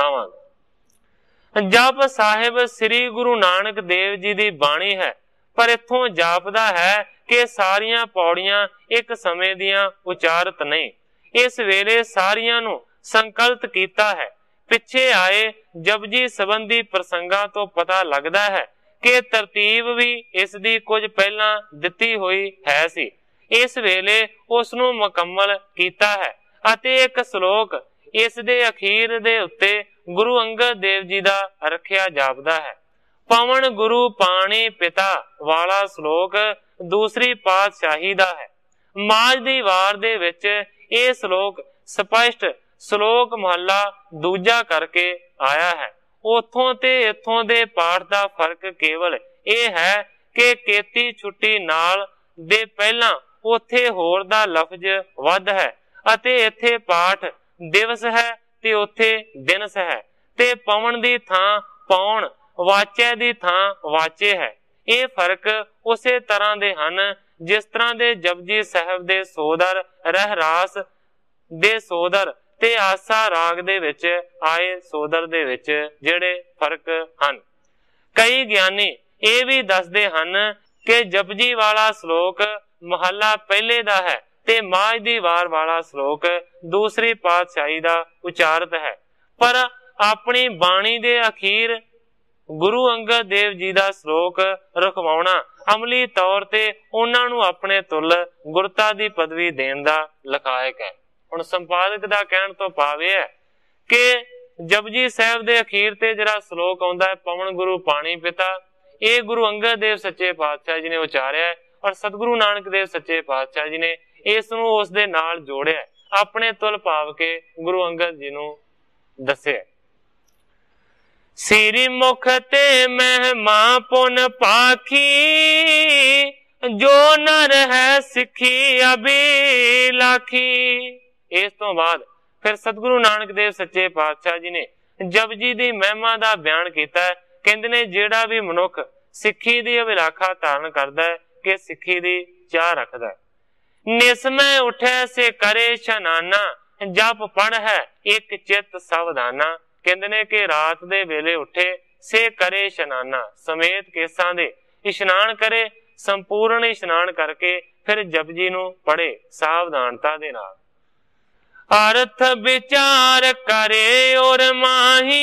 ਸੁਣਾਵਾਂਗਾ। ਜਪ ਸਾਹਿਬ ਸ੍ਰੀ ਗੁਰੂ ਨਾਨਕ ਦੇਵ ਜੀ ਦੀ ਬਾਣੀ ਹੈ, ਪਰ ਇੱਥੋਂ ਜਾਪਦਾ ਹੈ ਕਿ ਸਾਰੀਆਂ ਪੌੜੀਆਂ ਇੱਕ ਸਮੇਂ ਦੀਆਂ ਉਚਾਰਤ ਨਹੀਂ। ਇਸ ਵੇਲੇ ਸਾਰੀਆਂ ਨੂੰ ਸੰਕਲਪ ਕੀਤਾ ਹੈ। ਪਿੱਛੇ ਆਏ ਜਪਜੀ ਸੰਬੰਧੀ ਪ੍ਰਸੰਗਾਂ ਤੋਂ ਪਤਾ ਲੱਗਦਾ ਹੈ ਕਿ ਤਰਤੀਬ ਵੀ ਇਸ ਦੀ ਕੁਝ ਪਹਿਲਾਂ ਦਿੱਤੀ ਹੋਈ ਹੈ ਸੀ। ਇਸ ਵੇਲੇ ਉਸ ਨੂੰ ਮੁਕੰਮਲ ਕੀਤਾ ਹੈ ਅਤੇ ਇੱਕ ਸ਼ਲੋਕ ਇਸ ਦੇ ਅਖੀਰ ਦੇ ਉੱਤੇ ਗੁਰੂ ਅੰਗਦ ਦੇਵ ਜੀ ਦਾ ਰੱਖਿਆ ਜਾਪਦਾ ਹੈ। ਪਵਨ ਗੁਰੂ ਪਾਣੀ ਪਿਤਾ ਵਾਲਾ ਸ਼ਲੋਕ ਦੂਸਰੀ ਪਾਤਸ਼ਾਹੀ ਦਾ ਹੈ। ਮਾਝ ਦੀ ਵਾਰ ਦੇ ਵਿੱਚ ਇਹ ਸ਼ਲੋਕ ਸਪਸ਼ਟ ਸ਼ਲੋਕ ਮਹੱਲਾ ਦੂਜਾ ਕਰਕੇ ਆਇਆ ਹੈ। ਉਥੋਂ ਤੇ ਇੱਥੋਂ ਦੇ ਪਾਠ ਦਾ ਫਰਕ ਕੇਵਲ ਇਹ ਹੈ ਕਿ ਕੇਤੀ ਛੁੱਟੀ ਨਾਲ ਦੇ ਪਹਿਲਾਂ ਉੱਥੇ ਹੋਰ ਦਾ ਲਫ਼ਜ਼ ਵੱਧ ਹੈ ਅਤੇ ਇੱਥੇ ਪਾਠ ਦਿਵਸ ਹੈ ਤੇ ਉੱਥੇ ਦਿਨਸ ਹੈ, ਤੇ ਪਵਨ ਦੀ ਥਾਂ ਪਾਉਣ, ਵਾਚੈ ਦੀ ਥਾਂ ਵਾਚੇ ਹੈ। ਇਹ ਫਰਕ ਉਸੇ ਤਰ੍ਹਾਂ ਦੇ ਹਨ ਜਿਸ ਤਰ੍ਹਾਂ ਦੇ ਜਪਜੀ ਸਾਹਿਬ ਦੇ ਸੋਦਰ ਰਹਿਰਾਸ ਦੇ ਸੋਦਰ ਤੇ ਆਸਾ ਰਾਗ ਦੇ ਵਿੱਚ ਆਏ ਸੋਦਰ ਦੇ ਵਿੱਚ ਜਿਹੜੇ ਫਰਕ ਹਨ। ਕਈ ਗਿਆਨੀ ਇਹ ਵੀ ਦੱਸਦੇ ਹਨ ਕਿ ਜਪਜੀ ਵਾਲਾ ਸ਼ਲੋਕ ਮਹੱਲਾ ਪਹਿਲੇ ਦਾ ਹੈ ਤੇ ਮਾਝ ਦੀ ਵਾਰ ਵਾਲਾ ਸ਼ਲੋਕ ਦੂਸਰੀ ਪਾਤਸ਼ਾਹੀ ਦਾ ਉਚਾਰਤ ਹੈ। ਪਰ ਆਪਣੀ ਬਾਣੀ ਦੇ ਅਖੀਰ ਗੁਰੂ ਅੰਗਦ ਦੇਵ ਜੀ ਦਾ ਸ਼ਲੋਕ ਰਖਵਾਉਣਾ ਅਮਲੀ ਤੌਰ ਤੇ ਉਹਨਾਂ ਨੂੰ ਆਪਣੇ ਤੁੱਲ ਗੁਰਤਾ ਦੀ ਪਦਵੀ ਦੇਣ ਦਾ ਲਖਾਇਕ ਹੈ। ਹੁਣ ਸੰਪਾਦਕ ਦਾ ਕਹਿਣ ਤੋਂ ਭਾਵ ਇਹ ਹੈ ਕਿ ਜਪਜੀ ਸਾਹਿਬ ਦੇ ਅਖੀਰ ਤੇ ਜਿਹੜਾ ਸ਼ਲੋਕ ਆਉਂਦਾ ਹੈ ਪਵਨ ਗੁਰੂ ਪਾਣੀ ਪਿਤਾ, ਇਹ ਗੁਰੂ ਅੰਗਦ ਦੇਵ ਸੱਚੇ ਪਾਤਸ਼ਾਹ ਜੀ ਨੇ ਉਚਾਰਿਆ ਔਰ ਸਤਿਗੁਰੂ ਨਾਨਕ ਦੇਵ ਸੱਚੇ ਪਾਤਸ਼ਾਹ ਜੀ ਨੇ ਇਸ ਨੂੰ ਉਸ ਦੇ ਨਾਲ ਜੋੜਿਆ, ਆਪਣੇ ਤੁਲ ਭਾਵ ਕੇ ਗੁਰੂ ਅੰਗਦ ਜੀ ਨੂੰ ਦੱਸਿਆ। ਸਿਰੀ ਮੁਖ ਤੇ ਮਹਿਮਾ ਪੁਨ ਪਾਖੀ, ਜੋ ਨਰ ਹੈ ਸਿੱਖੀ ਅਭਿਲਾਖੀ। ਇਸ ਤੋਂ ਬਾਅਦ ਫਿਰ ਸਤਿਗੁਰੂ ਨਾਨਕ ਦੇਵ ਸੱਚੇ ਪਾਤਸ਼ਾਹ ਜੀ ਨੇ ਜਪਜੀ ਦੀ ਮਹਿਮਾ ਦਾ ਬਿਆਨ ਕੀਤਾ। ਕਹਿੰਦੇ ਨੇ ਜਿਹੜਾ ਵੀ ਮਨੁੱਖ ਸਿੱਖੀ ਦੀ ਅਭਿਲਾਖਾ ਧਾਰਨ ਕਰਦਾ ਹੈ ਕਿ ਸਿੱਖੀ ਦੀ ਚਾਹ ਰੱਖਦਾ ਹੈ, ਨਿਸਮੈ ਉਠੈ ਸੇ ਕਰੇ ਇਸ਼ਨਾਨਾ, ਜਪ ਪੜ ਹੈ ਇੱਕ ਚਿੱਤ ਸਾਵਧਾਨਾ। ਕਹਿੰਦੇ ਨੇ ਕਿ ਰਾਤ ਦੇ ਵੇਲੇ ਉੱਠੇ ਸੇ ਕਰੇ ਇਸ਼ਨਾਨਾ, ਸਮੇਤ ਕੇਸਾਂ ਦੇ ਇਸ਼ਨਾਨ ਕਰੇ, ਸੰਪੂਰਨ ਇਸ਼ਨਾਨ ਕਰਕੇ ਫਿਰ ਜਪਜੀ ਨੂੰ ਪੜੇ ਸਾਵਧਾਨਤਾ ਦੇ ਨਾਲ। ਅਰਥ ਵਿਚਾਰ ਕਰੇ ਔਰ ਮਾਹੀ,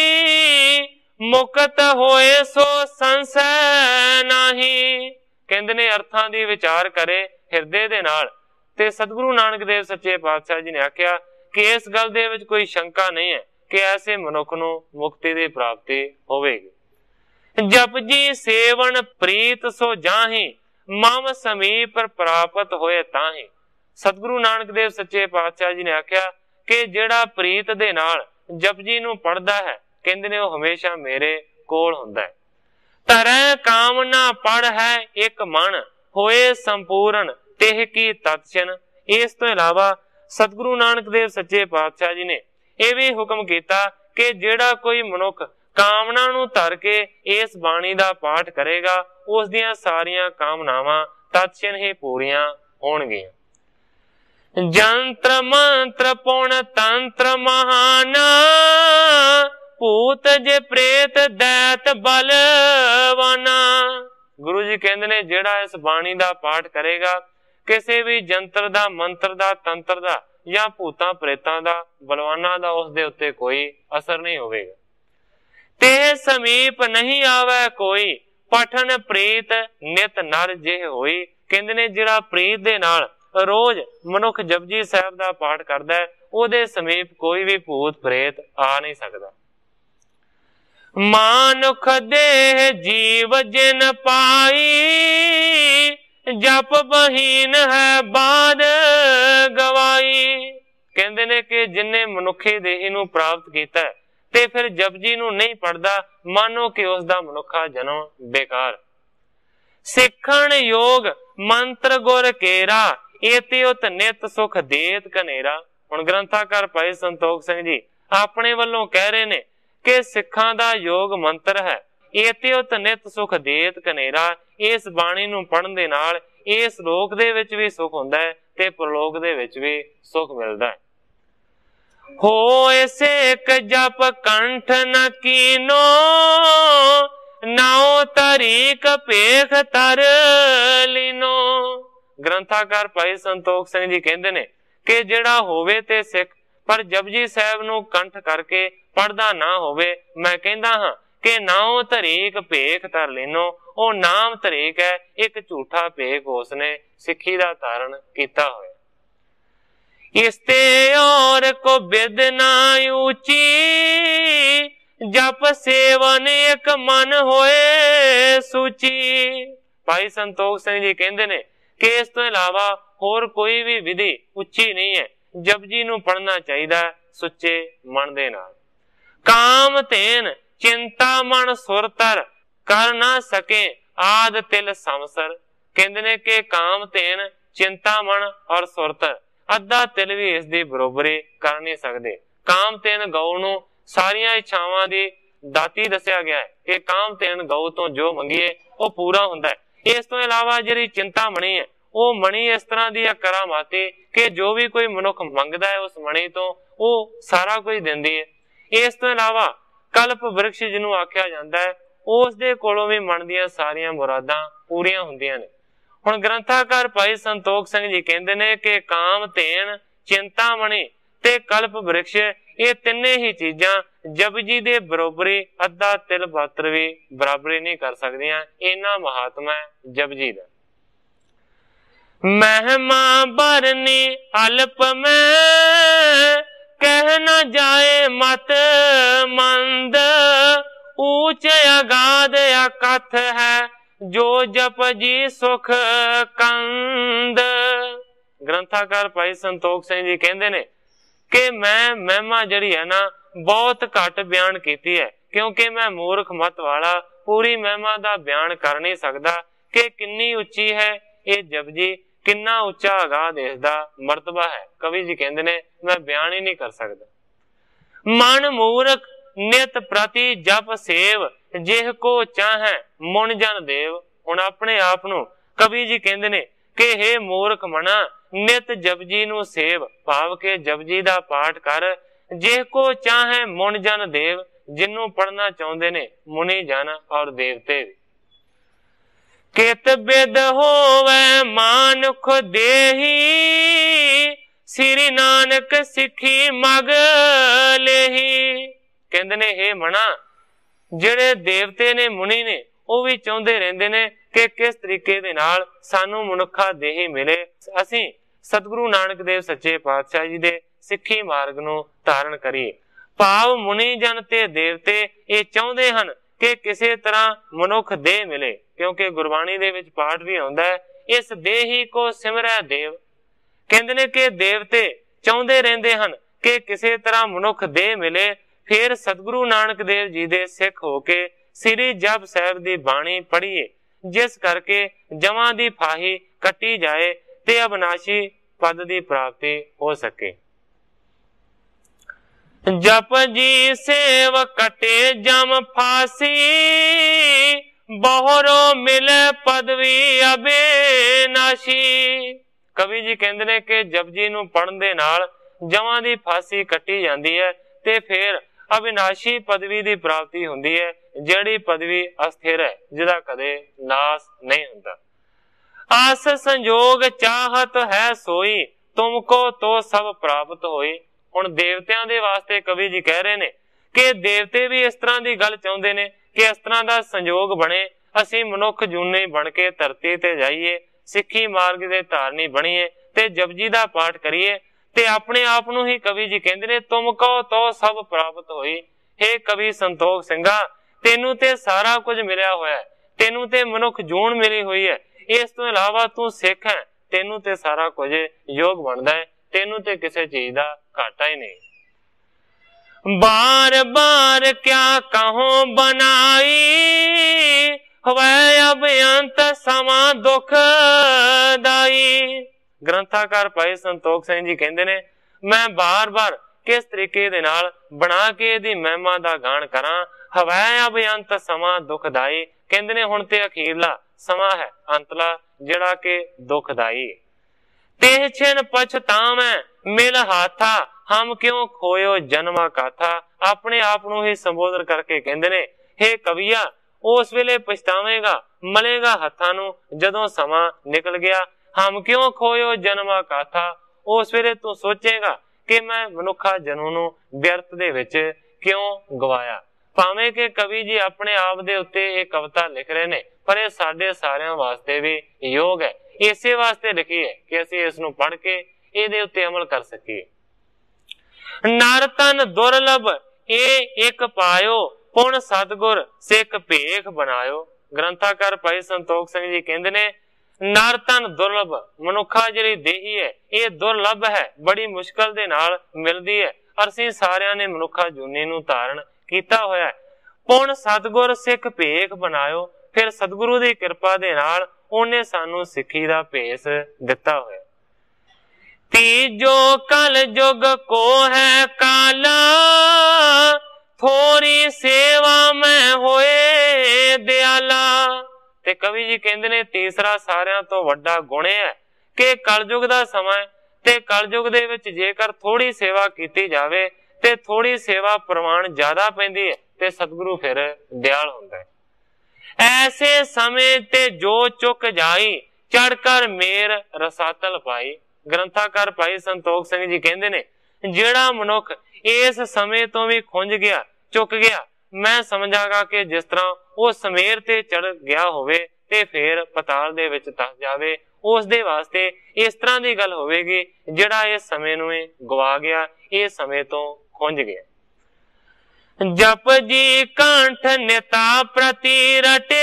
ਮੁਕਤ ਹੋਏ ਸੋ ਸੰਸੈ ਨਾਹੀ। ਕਹਿੰਦੇ ਨੇ ਅਰਥਾਂ ਦੀ ਵਿਚਾਰ ਕਰੇ ਹਿਰਦੇ ਦੇ ਨਾਲ, ਤੇ ਸਤਿਗੁਰੂ ਨਾਨਕ ਦੇਵ ਸੱਚੇ ਪਾਤਸ਼ਾਹ ਜੀ ਨੇ ਆਖਿਆ ਕਿ ਇਸ ਗੱਲ ਦੇ ਵਿੱਚ ਕੋਈ ਸ਼ੰਕਾ ਨਹੀਂ ਹੈ ਕਿ ਐਸੇ ਮਨੁੱਖ ਨੂੰ ਮੁਕਤੀ ਦੀ ਪ੍ਰਾਪਤੀ ਹੋਵੇਗੀ। ਜਪਜੀ ਸੇਵਨ ਪ੍ਰੀਤ ਸੋ ਜਾਹੀ, ਮਮ ਸਮੀਪ ਪ੍ਰਾਪਤ ਹੋਏ ਤਾਹੀ। ਸਤਿਗੁਰੂ ਨਾਨਕ ਦੇਵ ਸੱਚੇ ਪਾਤਸ਼ਾਹ ਜੀ ਨੇ ਆਖਿਆ ਕਿ ਜਿਹੜਾ ਪ੍ਰੀਤ ਦੇ ਨਾਲ ਜਪਜੀ ਨੂੰ ਪੜਦਾ ਹੈ, ਕਹਿੰਦੇ ਨੇ ਉਹ ਹਮੇਸ਼ਾ ਮੇਰੇ ਕੋਲ ਹੁੰਦਾ ਹੈ। ਤਰੈ ਕਾਮਨਾ ਪੜ ਹੈ ਇੱਕ ਮਨ, ਹੋਏ ਸੰਪੂਰਨ ਤਿਹ ਕੀ ਤਤਛਨ। ਇਸ ਤੋਂ ਇਲਾਵਾ ਸਤਿਗੁਰੂ ਨਾਨਕ ਦੇਵ ਸੱਚੇ ਪਾਤਸ਼ਾਹ ਜੀ ਨੇ ਇਹ ਵੀ ਹੁਕਮ ਕੀਤਾ कि ਜਿਹੜਾ कोई मनुख कामना नूं धर के इस बाणी दा पाठ करेगा उस दियां सारियां कामनावां तत्क्षण ही पूरियां होणगियां। जंत्र मंत्र पुण तंत्र महान भूत जे प्रेत दैत बलवाना। गुरु जी कहंदे ने जेड़ा इस बाणी दा पाठ करेगा किसी भी जंत्र दा मंत्र दा तंत्र दा या भूतां प्रेतां दा बलवाना दा उस दे उत्ते कोई असर नहीं होवेगा। ते समीप नहीं आवे कोई पठन प्रीत नित नर जे होई। कहंदे ने जेड़ा प्रीत दे नाल रोज मनुख जपजी साहिब दा पाठ करदा है ओदे समीप कोई भी भूत प्रेत आ नहीं सकदा। मानुख देह जीव जिन पाई जप बहीन है बाद गवाई। कहंदे ने कि जिन्ने मनुखी देही नूं प्राप्त कीता है ते फिर जपजी नूं नहीं पढ़दा मानो कि उसदा मनुखा जन्म बेकार। सिखण योग मंत्र गुर केरा एते उत नित सुख देत कनेरा। हुण ग्रंथाकार भाई संतोख सिंह जी अपने वल्लों कह रहे ने कि सिखां दा योग मंत्र है एते उत नित सुख देत कनेरा। इस बाणी नूं पढ़न दे नाल इस लोक दे विच भी सुख हुंदा है ते परलोक दे विच भी सुख मिलदा है। होए सेक जप कंठ न कीनो नाओ तरीक पेख तर लीनो। ग्रंथाकार भाई संतोख सिंह जी कहंदे ने कि जेड़ा होवे ते सिख पर जपजी साहिब नूं कंठ करके पढ़दा ना होवे मैं कहंदा हां कि नाओ तरीक पेख तर लीनो। ओ नाम तरीक है एक झूठा पेख उसने सिखी दा धारण कीता होया। इसते और को बिद ना ऊंची जप सेवन एक मन होए सूची। भाई संतोख सिंह जी कहंदे ने कि इस तो इलावा होर कोई भी विधि उच्ची नहीं है। जपजी नूं पढ़ना चाहिदा सुच्चे मन दे नाल। काम तेन चिंता मन सुरतर कर ना सके आद तिल समसर। कहंदे ने कि काम तेन चिंता मन और सुरतर अद्धा तिल भी इस दी बरोबरी कर नहीं सकते। काम तेन गऊ नूं सारियां इच्छावां दी दाती दस्या गया है कि काम तेन गऊ तो जो मंगीए वो पूरा हुंदा है। इस तो इलावा जिहड़ी चिंता मणी है वो मणी इस तरह दी करामाती कि जो भी कोई मनुख मंगदा है उस मणी तो वो सारा कुछ दिंदी है। इस तो इलावा कल्प वृक्ष जिन्हों आख्या जाता है उस दे कोलों भी मन दियां सारियां मुरादां पूरियां हुंदियां ने। हुण ग्रंथाकार भाई संतोख सिंह जी कहंदे ने कि काम तेन चिंतामणि ते कल्प वृक्ष ये तिन्ने ही चीजां जपजी दे बरोबरी अद्धा तिल पात्र भी बराबरी नहीं कर सकदियां। इन्ना महात्मा है जपजी दा। महिमा बरनी अल्प में कह न जाए मत मंद ऊंच अगाध अकथ है जो जप जी सुख कंद। ग्रंथाकार भाई संतोख सिंह जी कहंदे ने कि मैं महिमा जड़ी है ना बहुत घट बयान कीती है क्योंकि मैं मूर्ख मत वाला पूरी महिमा दा बयान कर नहीं सकदा कि किन्नी उच्ची है ये जपजी किन्ना उच्चा अगाध इसदा मर्तबा है। कवि जी कहंदे ने मैं बयान ही नहीं कर सकदा। मन मूर्ख नित प्रति जप सेव जिह को चाहे मुन जन देव। हुण अपने आप नूं कवि जी कहंदे ने कि हे मूर्ख मना नित जपजी नूं सेव भाव के जपजी दा पाठ कर जिह को चाहे मुन जन देव जिन्नू पढ़ना चाहुंदे ने मुनि जन और देवते भी। कित बिद होवे मानुख देही श्री नानक सिखी मग लेही। कहंदे ने हे मना जेड़े देवते ने मुनि ने वो भी चाहुंदे रहिंदे ने कि किस तरीके दे नाल सानू मनुखा देही मिले असीं सतगुरु नानक देव सच्चे पातशाह जी दे सिੱਖੀ मार्ग नूं धारण करिए। भाव मुनि जन ते देवते ये चाहुंदे हन कि किसी तरह मनुख देह मिले क्योंकि गुरबाणी दे विच पाठ भी आउंदा है इस देही को सिमरै देव। कहंदे ने कि देवते चाहुंदे रहिंदे हन कि किसी तरह मनुख देह मिले फिर सतगुरु नानक देव जी दे सिख होके श्री जप साहिब दी बाणी पढ़िए जिस करके जमां दी फाही कटी जाए ते अविनाशी पद दी प्राप्ति हो सके। जप जी सेव कटे जम फांसी, बहुरो मिले पदवी अबेनाशी। कवि जी कहते ने कि जपजी नूं पढ़न दे नाल जमां दी फांसी कटी जाती है ते फिर अविनाशी पदवी की प्राप्ति होती है, जिहड़ी पदवी अस्थिर है, जिहदा कदे नाश नहीं होता। आस संजोग चाहत है सोई, तुमको तो सब प्राप्त होई। हुण देवतियां दे वास्ते कवि जी कह रहे ने कि देवते भी इस तरह की गल चाहुंदे ने कि इस तरह का संजोग बने, असीं मनुख जूने बन के धरती ते जाइए, सिक्खी मार्ग दे धारनी बणीए ते जपजी दा पाठ करिए ते अपने आप नूं ही कवि जी कहंदे ने तुमको तो सब प्राप्त होई। हे कवि संतोख सिंघा, तेनू ते सारा कुछ मिलिया होया है, तेनू ते मनुख जून मिली हुई है, इस तो इलावा तू सिख है, तेनू ते सारा कुछ योग बनदा है, तेनू ते किसी चीज का घाटा ही नहीं। बार बार क्या कहो बनाई, वह अब अंत समा दुखदाई। ग्रंथाकार भाई संतोख सिंह जी कहते ने मैं बार बार किस तरीके दे नाल बना के इहदी महिमा दा गान करा, हवै अब अंत समा दुखदाई। कहते ने हुण ते अखीरला समा है, अंतला जिहड़ा के दुखदाई। तेह छिन पछतावै मिल हाथा, हम क्यों खोयो जन्मा काथा। अपने आप नूं ही संबोधन करके कहते ने हे कविया, उस वेले पछतावेगा, मलेगा हत्थां नूं जदों समा निकल गया। हम क्यों खोयो जन्मा काथा, उस वेले तू सोचेगा कि मैं मनुखा जन्म नूं व्यर्थ दे विच क्यों गवाया। भावें कि कवि जी अपने आप दे उत्ते एक कविता लिख रहे ने, पर यह साडे सारियां वास्ते भी योग है, इसे वास्ते लिखी है कि असीं इस नूं पढ़ के इहदे उत्ते अमल कर सकीए। नर तन दुर्लभ ए एक पायो, पुण सतगुर सिख भेख बनायो। ग्रंथाकार भाई संतोख सिंह जी कहंदे ने नर तन दुर्लभ, मनुखा जिहड़ी देही है ये दुर्लभ है, बड़ी मुश्किल दे नाल मिलदी है, असीं सारियां ने मनुखा जूनी नूं धारण कीता होया है। पुण सतगुर सिख भेख बनायो, फिर सतगुरु दी कृपा दे नाल उन्हें सानू सिक्खी दा भेस दिता होया। तीजो कल जुग को है काला, थोड़ी सेवा में होए दयाला। ते कवि जी कहंदे ने तीसरा सारियां तो वड्डा गुण है कि कलयुग दा समा ते कलयुग दे विच जेकर थोड़ी सेवा कीती जावे ते थोड़ी सेवा प्रमाण ज्यादा पैंदी है ते सतगुरु फिर दयाल हुंदा है। ऐसे समय ते जो चुक जाई, चढ़कर मेर रसातल पाई। ग्रंथाकार भाई संतोख सिंह जी कहंदे ने जिहड़ा मनुख इस समय तो भी खुंज गया, चुक गया, मैं समझागा कि जिस तरह वो समेर ते चढ़ गया होवे ते फिर पताल दे विच धस जावे, उस दे वास्ते इस तरह की गल होवेगी जिहड़ा इस समय नूं गवा गया, इस समय तो खुंज गया। जप जी कंठ नेता प्रति रटे,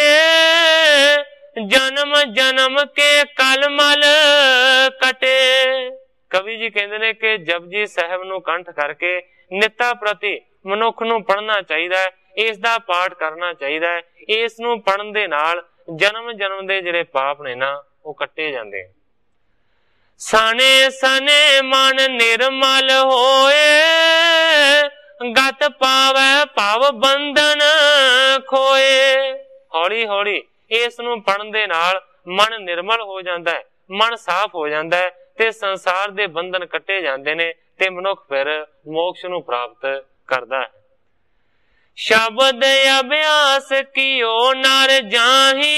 जन्म जन्म के कलमल कटे। कवि जी कहते ने कि जप जी साहब नूं कंठ करके निता प्रति मनुख नूं पढ़ना चाहिए है, इस दा पाठ करना चाहिए है। इस नूं पढ़न दे नाल जन्म जन्म दे जिहड़े पाप ने ना वो कट्टे जांदे हैं। सने सने मन निर्मल होए, गत पावै पाव बंधन खोए। हौली हौली इस नूं पढ़न दे नाल मन निर्मल हो जाता है, मन साफ हो जाता है ते संसार दे बंधन कट्टे जाते ने ते मनुख फिर मोक्ष नूं प्राप्त करदा है। शब्द अभ्यास कियो नर जाही,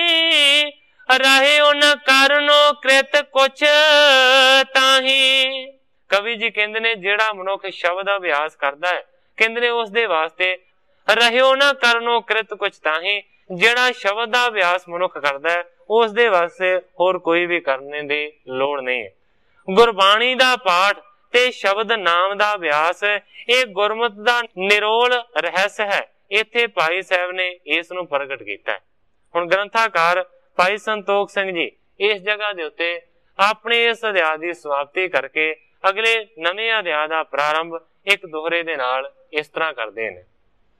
रहे न करनो कृत कुछ ताही। कवि जी कहंदे ने जिहड़ा मनुख शब्द अभ्यास करदा है, कहंदे ने उस दे वास्ते रहियो न करनो कृत कुछ ताही। जिहड़ा शब्द दा अभ्यास मनुख करदा है उस दे वास्ते होर कोई भी करने दी लोड़ नहीं है। गुरबाणी दा पाठ ते शब्द नाम दा अभ्यास ये गुरमत दा निरोल रहस्य है। इत्थे भाई साहब ने इस नूं प्रगट कीता है। हुण ग्रंथाकार भाई संतोख सिंह जी इस जगह दे उत्ते अपने इस अध्याय दी समाप्ति करके अगले नवे अध्याय दा प्रारंभ एक दोहरे दे नाल इस तरह करदे ने।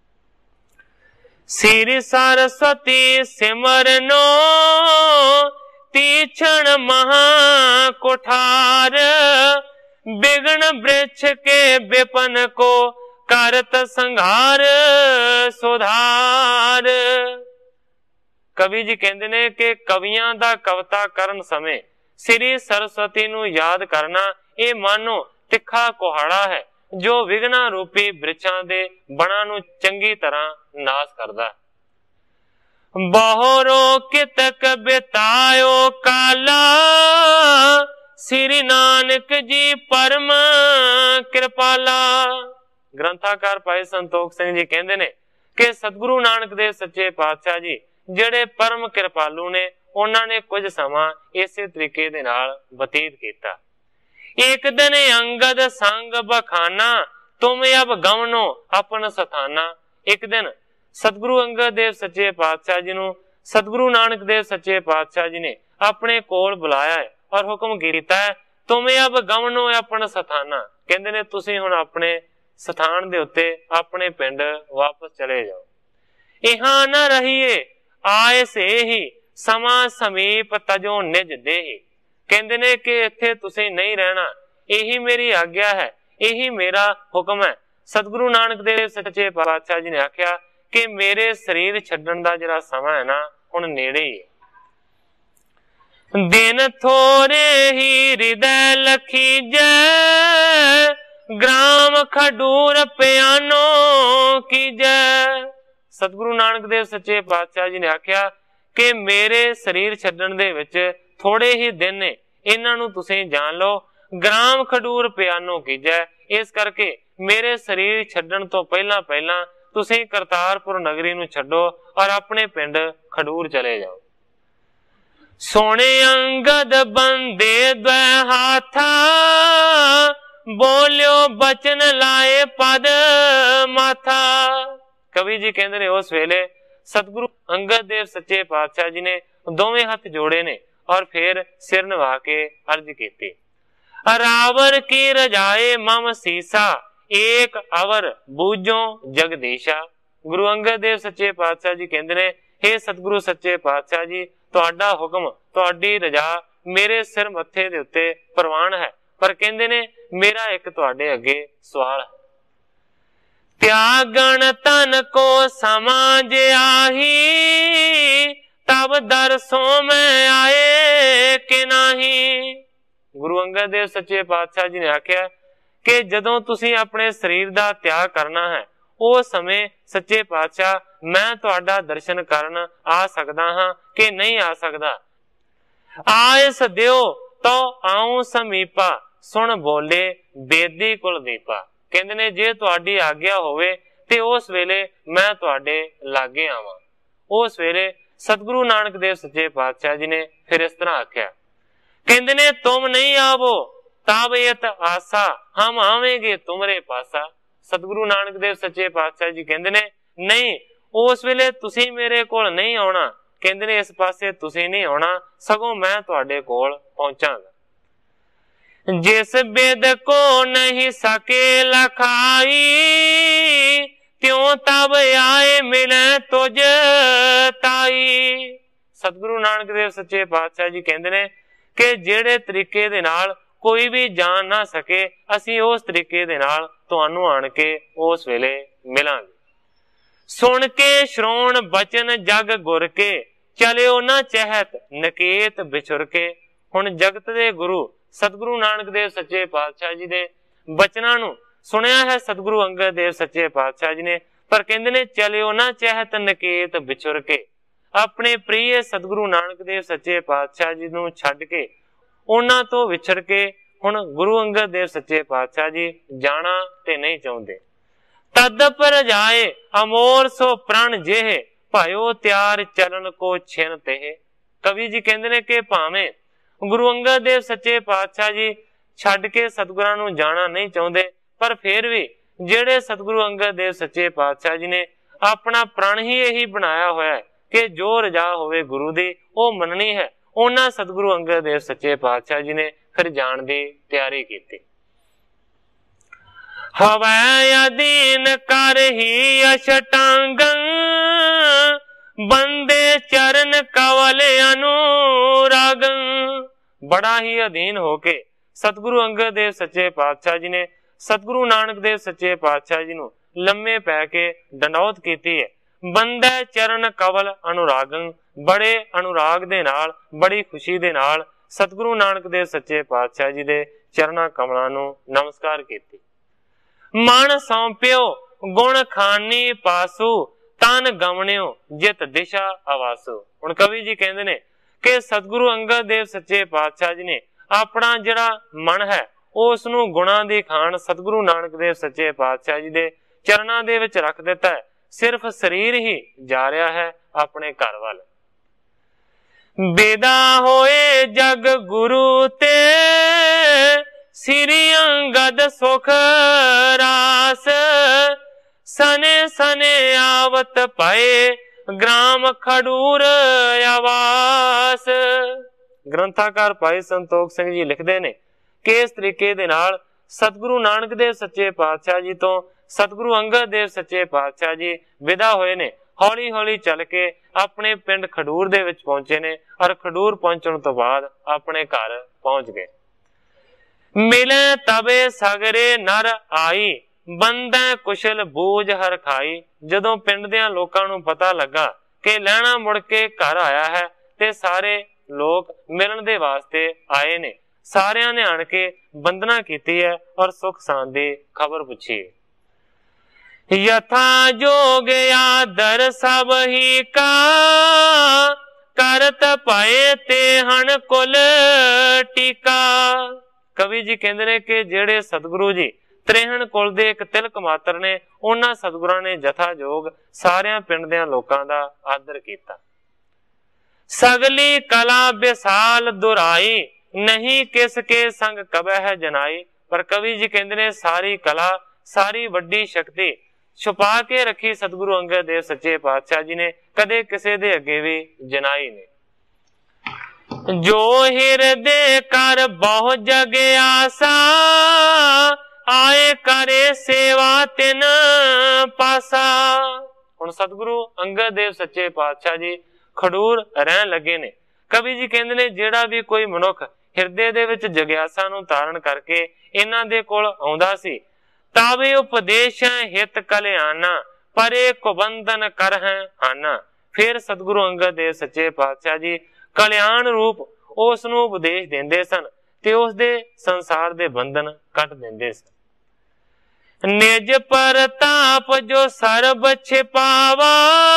श्री सरस्वती सिमरनो तीक्षण महा कुठार, बिघ्न वृक्ष के विपन को करत संहार सुधार। कवि जी कहते ने कि कवियां दा कविता करन समय श्री सरस्वती नू याद करना ये मानो तिखा कुहाड़ा है जो विघ्ना रूपी वृक्षां दे बणा नू चंगी तरह नाश करदा। बहुरो कितक बितायो काला श्री नानक जी परम कृपाला। ग्रंथाकार भाई संतोख सिंह जी कहते ने कि सतगुरु नानक देव सच्चे पातशाह जी ਜਿਹੜੇ परम कृपालु ने उन्होंने कुछ समा इसे तरीके दे नाल बतीत किया। एक दिन अंगद संग बखाना तुम अब गवनो अपन सथाना। एक दिन सतगुरु अंगद देव सच्चे पातशाह जी नू सतगुरु नानक देव सच्चे पातशाह जी ने अपने कोल बुलाया है और हुक्म कीता है तुम अब गवनो अपन सथाना। कहंदे ने तुसीं हुण अपने स्थान दे उत्ते अपने पिंड वापस चले जाओ। इहां न रहिए आए से ही समा समीप तजो निज देहि। कहंदे ने कि इत्थे तुसीं नहीं रहना, यही मेरी आज्ञा है, यही मेरा हुक्म है। सतगुरु नानक देव सच्चे पातशाह जी ने आख्या कि मेरे शरीर छड्डण दा जिहड़ा समा है ना हुण नेड़े ही है। दिन थोड़े ही हृदय लखी जय ग्राम खडूर प्यानो की जय। सतगुरु नानक देव सच्चे पातशाह जी ने आख्या कि मेरे शरीर छड्डण दे विच थोड़े ही दिन ने, इन्हां नूं तुसीं जान लो ग्राम खडूर प्यानो कीजै। इस करके मेरे शरीर छड्डण तो पहला पहला तुसीं करतारपुर नगरी नूं छड्डो और अपने पिंड खडूर चले जाओ। सोने अंगद बंदे द्वै हाथा बोलियो बचन लाए पद माथा। कवि जी कहते ने उस वेले सतगुरु अंगद देव सच्चे पातशाह जी ने दोवें हाथ जोड़े ने और फिर सिर नवा के अर्ज की। रावर की रजाए मम सीसा एक अवर बूझो जगदीशा। गुरु अंगद देव सच्चे पातशाह जी कहते ने हे सतगुरु सच्चे पातशाह जी तुहाडा हुक्म तुहाडी रजा मेरे सिर मत्थे दे उत्ते प्रवान है, पर कहते ने मेरा एक तुहाडे अगे सवाल है। त्यागण तन को समाज आही तब दरसों में आए कि नहीं। गुरु अंगद देव सच्चे पातशाह जी ने आख्या कि जदों तुसीं अपने शरीर दा त्याग करना है उस समय सच्चे पातशाह मैं तुहाडा दर्शन करन आ सकदा हां कि नहीं आ सकदा। आए सदियो तो आऊं समीपा सुन बोले बेदी कुलदीपा। कहंदे ने जे तुहाडी आग्या होवे ते उस वेले मैं तुहाडे लागे आवां। उस वेले सतगुरु नानक देव सच्चे पातशाह जी ने फिर इस तरह आख्या, कहंदे ने तुम नहीं आवो तब यत आसा हम आवेंगे तुमरे पासा। सतगुरु नानक देव सच्चे पातशाह जी कहंदे ने नहीं उस वेले तुसीं मेरे कोल नहीं आउणा। कहंदे ने इस पासे तुसीं नहीं आउणा सगों मैं तुहाडे कोल पहुंचांगा। जिस बेद को नहीं सके लखाई त्यों तब आए मिले तुझ ताई। सतगुरु नानक देव सच्चे पातशाह जी कहते ने कि जेड़े तरीके दे नाल कोई भी जान ना सके असी उस तरीके दे नाल तुहानू आण के उस वेले मिलांगे। सुन के श्रोण बचन जग गुर के चलियो ना चहत नकेत बिछुर के। हुण जगत दे गुरु सतगुरु नानक देव सच्चे पातशाह जी दे बचना नू सुनिया है सतगुरु अंगद देव सच्चे पातशाह जी ने, पर कहंदे ने चलियो ना चहत नकेत बिछुर के। अपने प्रिय सतगुरु नानक देव सच्चे पातशाह जी नू छड्ड के उन्हां तो विछड़ के हुण गुरु अंगद देव सच्चे पातशाह जी जाना ते नहीं चाहुंदे। तद पर जाए अमोल सो प्रण जेह भायो त्यार चरण को छिन तेह। कवि जी कहंदे ने कि भावें गुरु अंगद देव सच्चे पातशाह जी छड्ड के सतगुरां नू जाना नहीं चाहुंदे, पर फिर भी जेड़े सतगुरु अंगद देव सच्चे पातशाह जी ने अपना प्राण ही यही बनाया होया है कि जो रजा होवे गुरु दी ओ मननी है। उन्हां सतगुरु अंगद देव सच्चे पातशाह जी ने फिर जान दी तैयारी की। हवै अधीन कर ही अष्टांगं बंदे चरण कवल अनुरागं। बड़ा ही अधीन होके सतगुरु अंगद देव सच्चे पातशाह जी ने सतगुरु नानक देव सच्चे पातशाह जी नूं लम्मे पै के डंडौत कीती है। बंदे चरण कवल अनुरागं, बड़े अनुराग दे नाल बड़ी खुशी दे नाल सतगुरु नानक देव सच्चे पातशाह जी दे चरना कमलां नूं नमस्कार कीती। मन सौंपियो गुण खानी पासू, तन गमनियो जित दिशा आवासो। हुण कवि जी कहंदे ने कि सतगुरु अंगद देव सच्चे पातशाह जी ने अपना जिहड़ा मन है उस नूं गुणां दी खान सतगुरु नानक देव सच्चे पातशाह जी दे चरनां दे विच रख दिता है। सिर्फ शरीर ही जा रहा है अपने घर वाल। बेदा होए जग गुरु ते, श्री अंगद सुख रास, सने सने आवत पाए ग्राम खडूर आवास। ग्रंथाकार भाई संतोख सिंह जी लिखते ने कि इस तरीके दे नाल सतगुरु नानक देव सच्चे पातशाह जी तो सतगुरु अंगद देव सच्चे पातशाह जी विदा होए ने। हौली हौली चल के अपने पिंड खडूर दे विच पहुंचे ने और खडूर पहुंचण तो बाद अपने घर पहुंच गए। मिले तबे सगरे नर आई, बंदे कुशल बूझ हर खाई। जदों पिंड दियां लोकां नूं पता लगा कि लैणा मुड़ के घर आया है ते सारे लोग मिलन दे वास्ते आए ने। सारियां ने आण के बंदना कीती है और सुख शांति दी खबर पुछी। यथा जोग आदर सब ही का, करत पाए ते हन कुल टीका। कवि जी कहते ने कि जेड़े सतगुरु जी त्रेहन कुल दे एक तिलक मात्र ने, उन्हां सतगुरां ने जथा जोग सारियां पिंड दियां लोकां दा आदर कीता। सगली कला बेसाल दुराई, नहीं किस के संग कबह है जनाई। पर कवि जी कहते ने सारी कला सारी वड्डी शक्ति छुपा के रखी सतगुरु अंगद देव सच्चे पातशाह जी ने, कदे किसे दे अगे भी जनाई ने। जो हिरदे कर बहु जग आसा, आए करे सेवा तिन पासा। हुण सतगुरु अंगद देव सच्चे पातशाह जी खडूर रहन लगे ने। कवि जी कहंदे ने जेड़ा भी कोई मनुख हिरदे दे विच जग्यासा नूं धारण करके इन्हां दे कोल आउंदा सी, तावे उपदेश हित कल्याणा, परे कुबंधन कर है हाना। फिर सतगुरु अंगद देव सच्चे पातशाह जी कल्याण रूप उस नूं उपदेश देंदे सन ते उस दे संसार दे बंधन कट देंदे सन। निज परताप जो सर्ब छिपावा,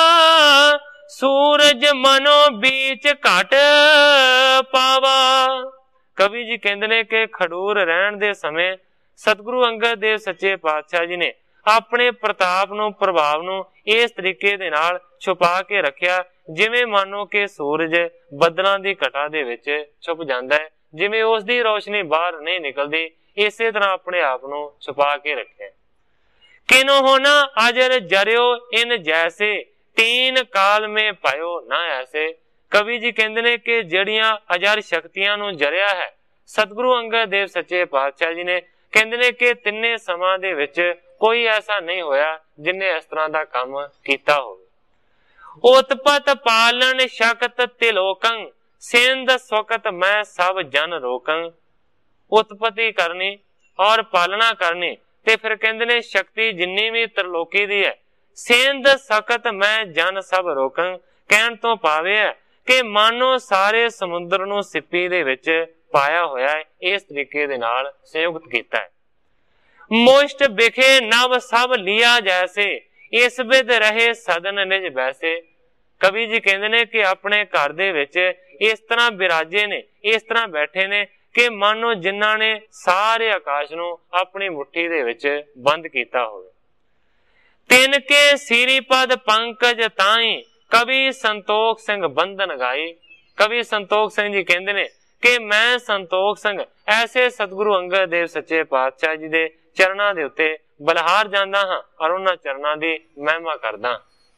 सूरज मनो बीच घट पावा। कवि जी कहंदे ने कि खडूर रहन दे समय सतगुरु अंगद देव सच्चे पातशाह जी ने अपने प्रताप नूं प्रभाव नूं इस तरीके दे नाल छुपा के रखिया, जिवें मानो कि सूरज बदलां दी घटा दे विच छुप जांदा है, जिवें उस दी रोशनी बाहर नहीं निकलदी, इसे तरह अपने आप नूं छुपा के रखिया। किनो होना अजर जरियो इन जैसे, तीन काल में पायो ना ऐसे। कवि जी कहंदे ने कि जड़ियां अजर शक्तियां नूं जरिया है सतगुरु अंगद देव सच्चे पातशाह जी ने, कहंदे ने कि तिन्ने समां दे विच कोई ऐसा नहीं होया जिन्ने इस तरह दा काम कीता होवे। उत्पत पालन शक्त तिलोकं, सिंध सुकत मैं सब जन रोकं। उत्पत्ति करनी और पालना करनी ते फिर कहंदे ने शक्ति जिन्नी भी त्रिलोकी दी है, सिंध सकत मैं जन सब रोकं। कहण तो पावे है कि मानो सारे समुद्र नूं सिप्पी दे विच पाया होया है, इस तरीके दे नाल संयुक्त कीता है। मुष्ट बिखे नव सब लिया जैसे, इस बिद रहे सदन निज बैसे। कवि जी कहंदे ने कि अपने घर दे विच इस तरह विराजे ने, इस तरह बैठे ने कि मानो जिन्हां ने सारे आकाश नूं अपनी मुट्ठी दे विच बंद कीता होवे। तिन के सिरीपद पंकज ताई, कवि संतोख सिंह बंधन गाई। कवि संतोख सिंह जी कहंदे ने कि मैं संतोख सिंह ऐसे सतगुरु अंगद देव सच्चे पातशाह जी दे चरणां दे उत्ते बलहार जांदा हां और उन्हां चरणां दी महिमा करदा।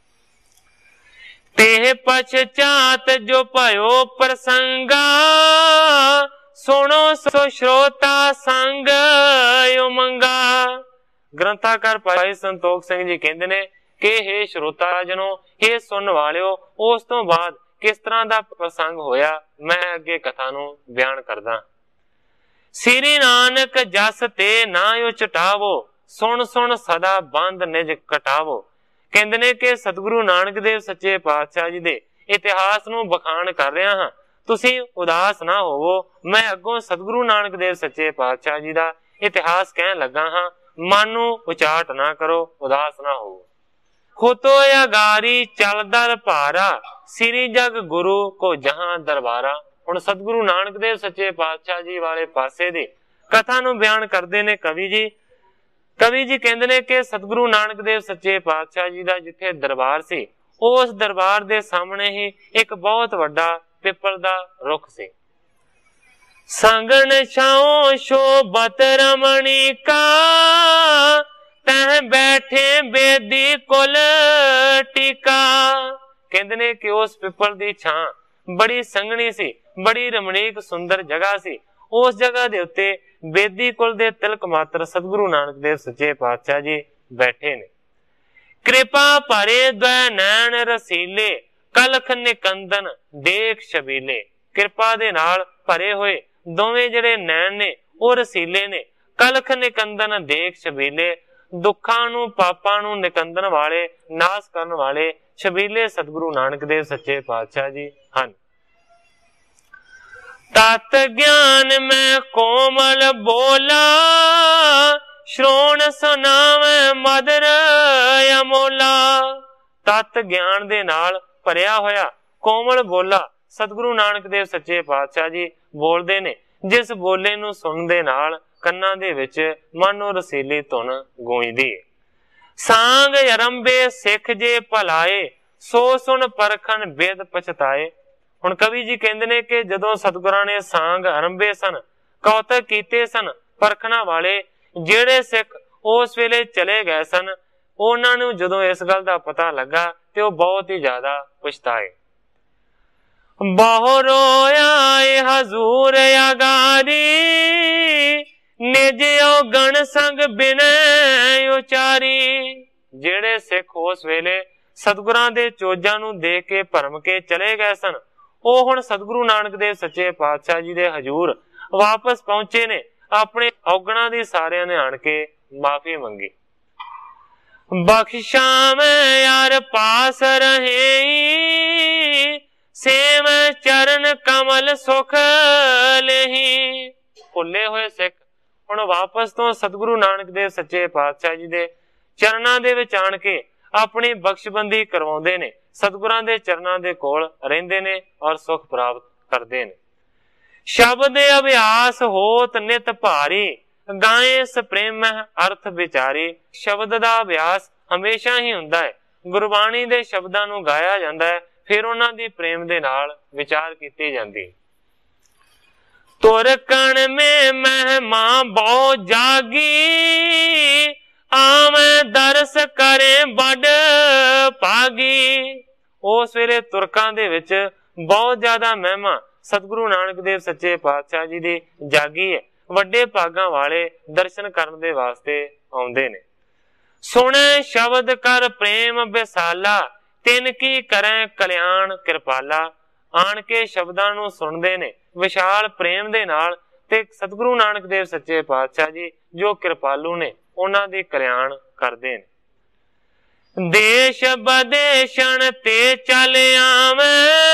तेह पश्चात जो भयो प्रसंगा, सुनो सो श्रोता संग उमंगा। ग्रंथाकार भाई संतोख सिंह जी कहंदे ने कि हे श्रोता जनो, हे सुन वालियो, उस तो बाद किस तरह दा प्रसंग होया मैं अगे कथा नूं बयान करदा। श्री नानक जस ते ना उचटावो, सुन सुन सदा बंद निज कटावो। कहते ने कि सतगुरु नानक देव सच्चे पातशाह जी दे इतिहास नूं बखान कर रहा हाँ, तुसीं उदास ना होवो। मैं अगों सतगुरु नानक देव सच्चे पातशाह जी दा इतिहास कहन लगा हाँ, मन नूं उचाट ना करो, उदास ना होवो। खुतो अगारी चल दर भारा, श्री जग गुरु को जहां दरबारा। हुण सतगुरु नानक देव सच्चे पातशाह जी वाले पासे दी कथा नूं बयान करदे ने कवि जी। कवि जी कहंदे ने कि सतगुरु नानक देव सच्चे पातशाह जी दा जिथे दरबार सी, उस दरबार दे सामने ही एक बहुत वड्डा पिपल दा रुख सी। संगन छाओ शोभत रमणी का, तह बैठे बेदी कुल टीका। कहंदे ने कि उस पिपल दी छां बड़ी संघनी सी, बड़ी रमणीक सुंदर जगह सी। उस जगह दे उत्ते बेदी कुल दे तिलक मात्र सतगुरु नानक देव सच्चे पातशाह जी बैठे ने। कृपा भरे द्वै नैन रसीले, कलख निकंदन देख छबीले। कृपा दे नाल भरे होए दोवें जिहड़े नैन ने वो रसीले ने, कलख निकंदन देख छबीले। दुखां नूं पापां नूं निकंदन वाले, नाश करन वाले छबीले सतगुरु नानक देव सच्चे पातशाह जी हन। तत ज्ञान में कोमल बोला, श्रोण सुनावे मधुर अमोला। तत ज्ञान दे नाल भरिया होया कोमल बोला सतगुरु नानक देव सच्चे पातशाह जी बोलदे ने, जिस बोले नूं सुनन दे नाल ਕੰਨਾਂ ਦੇ ਵਿੱਚ ਮਨ ਨੂੰ ਰਸੀਲੀ ਧੁਨ ਗੂੰਜਦੀ ਹੈ। ਸਾਂਗ ਅਰੰਭੇ ਸਿੱਖ ਜੇ ਭਲਾਏ, ਸੋ ਸੁਣ ਪਰਖਣ ਬੇਦ ਪਛਤਾਏ। ਹੁਣ ਕਵੀ ਜੀ ਕਹਿੰਦੇ ਨੇ ਕਿ ਜਦੋਂ ਸਤਿਗੁਰਾਂ ਨੇ ਸਾਂਗ ਅਰੰਭੇ ਸਨ, ਕੌਤਕ ਕੀਤੇ ਸਨ, ਪਰਖਣਾ ਵਾਲੇ ਜਿਹੜੇ ਸਿੱਖ ਉਸ ਵੇਲੇ ਚਲੇ ਗਏ ਸਨ, ਉਹਨਾਂ ਨੂੰ ਜਦੋਂ ਇਸ ਗੱਲ ਦਾ ਪਤਾ ਲੱਗਾ ਤੇ ਉਹ ਬਹੁਤ ਹੀ ਜ਼ਿਆਦਾ ਪਛਤਾਏ। ਬਹੁ ਰੋਇਆ ਹਜ਼ੂਰ ਅਗਾਰੀ, निज गण संग बिन उचारी। जेड़े सिख उस वेले सतगुरां दे चोजां नूं देख के भरम के चले गए सन, ਉਹ ਹੁਣ सतगुरु नानक देव सच्चे पातशाह जी दे हजूर वापस पहुंचे ने। अपने औगणा दी सारियां ने आण के माफी मंगी। बख्शा में यार पास रहे, सेव चरण कमल सुख लेही। भुले हुए सिख ਹੁਣ ਵਾਪਸ ਤੋਂ ਸਤਿਗੁਰੂ ਨਾਨਕ ਦੇਵ ਸੱਚੇ ਪਾਤਸ਼ਾਹ ਜੀ ਦੇ ਚਰਨਾਂ ਦੇ ਵਿੱਚ ਆਣ ਕੇ ਆਪਣੀ ਬਖਸ਼ਬੰਦੀ ਕਰਵਾਉਂਦੇ ਨੇ, ਸਤਿਗੁਰਾਂ ਦੇ ਚਰਨਾਂ ਦੇ ਕੋਲ ਰਹਿੰਦੇ ਨੇ ਔਰ ਸੁਖ ਪ੍ਰਾਪਤ ਕਰਦੇ ਨੇ। ਸ਼ਬਦ ਅਭਿਆਸ ਹੋਤ ਨਿਤ ਭਾਰੀ, ਗਾਏ ਸਪ੍ਰੇਮ ਅਰਥ ਵਿਚਾਰੀ। ਸ਼ਬਦ ਦਾ ਅਭਿਆਸ ਹਮੇਸ਼ਾ ਹੀ ਹੁੰਦਾ ਹੈ, ਗੁਰਬਾਣੀ ਦੇ ਸ਼ਬਦਾਂ ਨੂੰ ਗਾਇਆ ਜਾਂਦਾ ਹੈ, ਫਿਰ ਉਹਨਾਂ ਦੀ ਪ੍ਰੇਮ ਦੇ ਨਾਲ ਵਿਚਾਰ ਕੀਤੀ ਜਾਂਦੀ ਹੈ। तुर कण में महिमा बहु जागी, आवे दरस करे बड़ भागी। उस वेले तुरकां दे विच बहुत ज्यादा महिमा सतगुरु नानक देव सच्चे पातशाह जी दी जागी है। वड्डे भागां वाले दर्शन करन दे वास्ते आउंदे ने। सुणे शब्द कर प्रेम बिसाला, तिन की करें कल्याण कृपाला। आण के शब्दां नूं सुणदे ने विशाल प्रेम दे नाल, ते सतगुरु नानक देव सच्चे पातशाह जी जो कृपालू ने उन्हां दी कल्याण करदे ने। देश बदेशन ते चल आवे,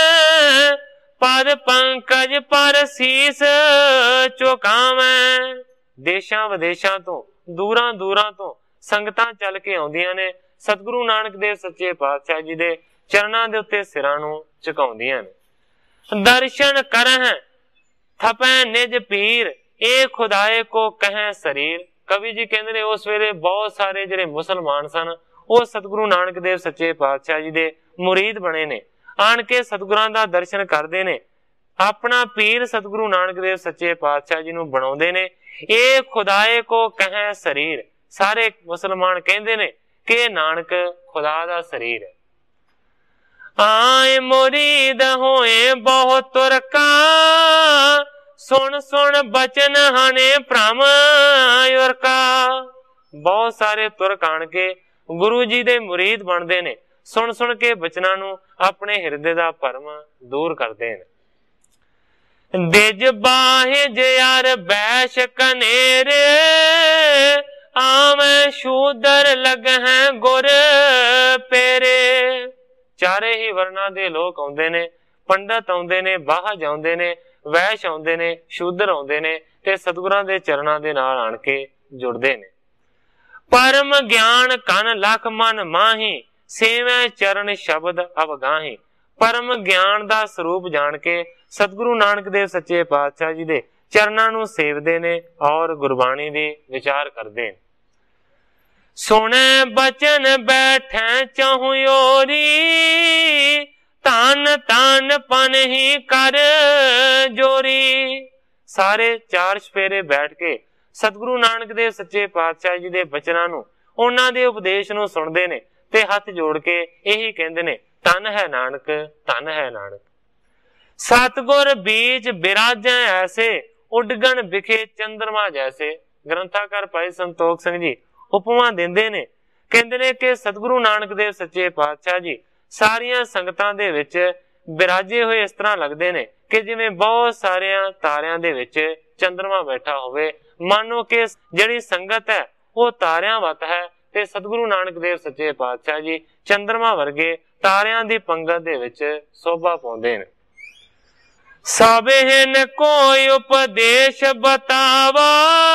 पद पंकज पर सीस झुकावे। देशां विदेशां तो दूरां दूरां तो संगतां चल के आउंदियां ने, सतगुरु नानक देव सच्चे पातशाह जी दे चरणां दे उत्ते सिरां नूं झुकाउंदियां ने। दर्शन करह थपै निज पीर, ए खुदाए को कह शरीर। कवि जी कहते ने उस वेले बहुत सारे जिहड़े मुसलमान सन, वो सतगुरु नानक देव सच्चे पातशाह जी दे मुरीद बने ने, आण के सतगुरां दा दर्शन करदे ने, अपना पीर सतगुरु नानक देव सच्चे पातशाह जी नूं बनाउंदे ने। ए खुदाए को कह शरीर। सारे मुसलमान कहंदे ने कि नानक खुदा दा शरीर है। आए मुरीद होए बहुत तुरका, सुन सुन बचन हने भ्रम उरका। बहुत सारे तुरक आण के गुरु जी दे मुरीद बनते ने, सुन सुन के बचना नूं अपने हिरदे दा भरम दूर करते हैं। दिज बाहे जयार बैश कनेर आवे शूदर लग हैं गुर पेरे। चारे ही वर्णा दे लोग आउंदे ने, पंडित आउंदे ने, बाह जाउंदे ने, वैश आउंदे ने, शूदर आउंदे ने ते सतगुरां दे चरणां दे नाल आण के जुड़दे ने। परम ज्ञान कन लख मन माही सेवै चरण शब्द अवगाही। परम ज्ञान दा स्वरूप जान के सतगुरु नानक देव सच्चे पातशाह जी दे चरणां नूं सेवदे ने और गुरबाणी दी विचार करदे ने। सुने बचन बैठे चहु ओरी तान तान पन ही कर जोरी। सारे चार चफेरे बैठ के सतगुरु नानक देव सच्चे पातशाह जी दे बचनां नूं उन्हां दे उपदेश नूं सुणदे ने ते हथ जोड़ के यही कहंदे ने धन है नानक, धन है नानक। सतगुर बीच बिराजे ऐसे उडगन बिखे चंद्रमा जैसे। ग्रंथाकार भाई संतोख सिंह जी उपमा देंदे ने, कहंदे ने कि सतगुरु नानक देव सच्चे पातशाह जी सारियां संगतां दे विच बिराजे होए इस तरह लगदे ने कि जिवें बहुत सारियां तारियां दे विच चंद्रमा बैठा होवे। मानो कि जिहड़ी संगत है वो तारियां वत है ते सतगुरु नानक देव सच्चे पातशाह जी चंद्रमा वर्गे तारियां दी पंगत दे विच शोभा पाउंदे ने। साबेहन कोई उपदेश बतावा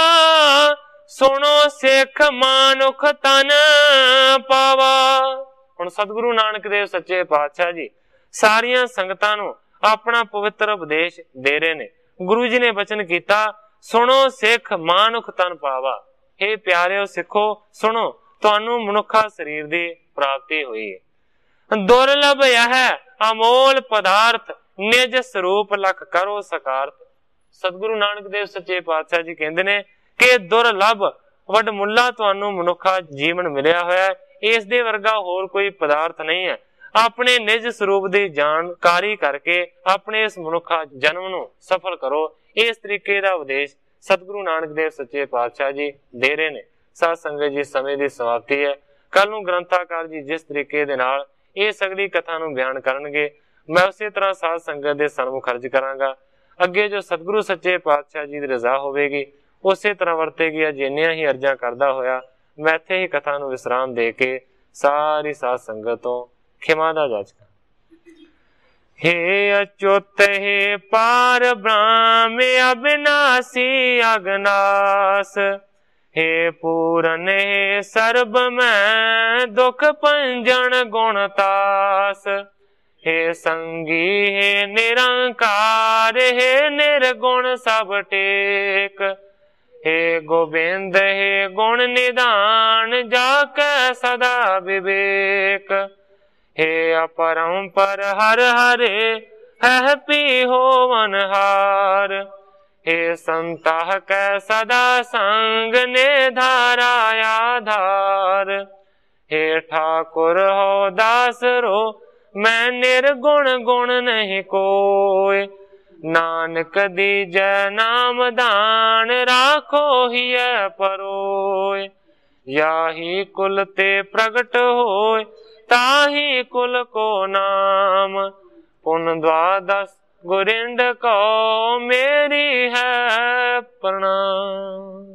सुनो सिख मानुख तन पावा। हुण सतगुरु नानक देव सच्चे पातशाह जी सारियां संगतां नूं अपना पवित्र उपदेश दे रहे ने। गुरु जी ने वचन कीता सुनो सिख मानुख तन पावा। हे प्यारिओ सिखो सुनो तुहानू मनुखा शरीर दी प्राप्ति हुई है। दुर्लभ यह अमोल पदार्थ निज स्वरूप लख करो सकारत। सतगुरु नानक देव सच्चे पातशाह जी कहंदे ने कि दुर्लभ वडमुल्ला तुहानू मनुखा जीवन मिलिया होया है, इस दे वर्गा होर कोई पदार्थ नहीं है। अपने निज स्वरूप की जानकारी करके अपने इस मनुखा जन्म नू सफल करो। इस तरीके का उपदेश सतगुरु नानक देव सच्चे पातशाह जी दे रहे ने। साध संगत जी समय की समाप्ति है। कल नू ग्रंथाकार जी जिस तरीके दे नाल ये सगली कथा नू बयान करनगे मैं उसी तरह साध संगत दे सन्मुख अर्ज करांगा। अगे जो सतगुरु सच्चे पातशाह जी की रजा होगी उसे तरह वरतेगी। अज इन्नियां ही अर्जा करदा होया मैं इत्थे ही कथा नू विश्राम दे के सारी साध संगत तो खिमा दा जाचका। हे अच्युत हे पार ब्रह्म अविनाशी अगनास। हे पूरन हे सर्ब में दुख पंजन गुणतास। हे संगी हे निरंकार हे निर्गुण सब टेक। हे गोविंद हे गुण निदान जाके सदा विवेक। हे अपरंपर हर हरे है पी होवन हार। हे संताह कै सदा संग ने धारा आधार। हे ठाकुर हो दास रो मैं निर्गुण गुण नहीं कोय। नानक दीजै नाम दान राखो हिय परोय। याही कुल ते प्रगट होय ताही कुल को नाम। पुन द्वादश गुरिंड को मेरी है प्रणाम।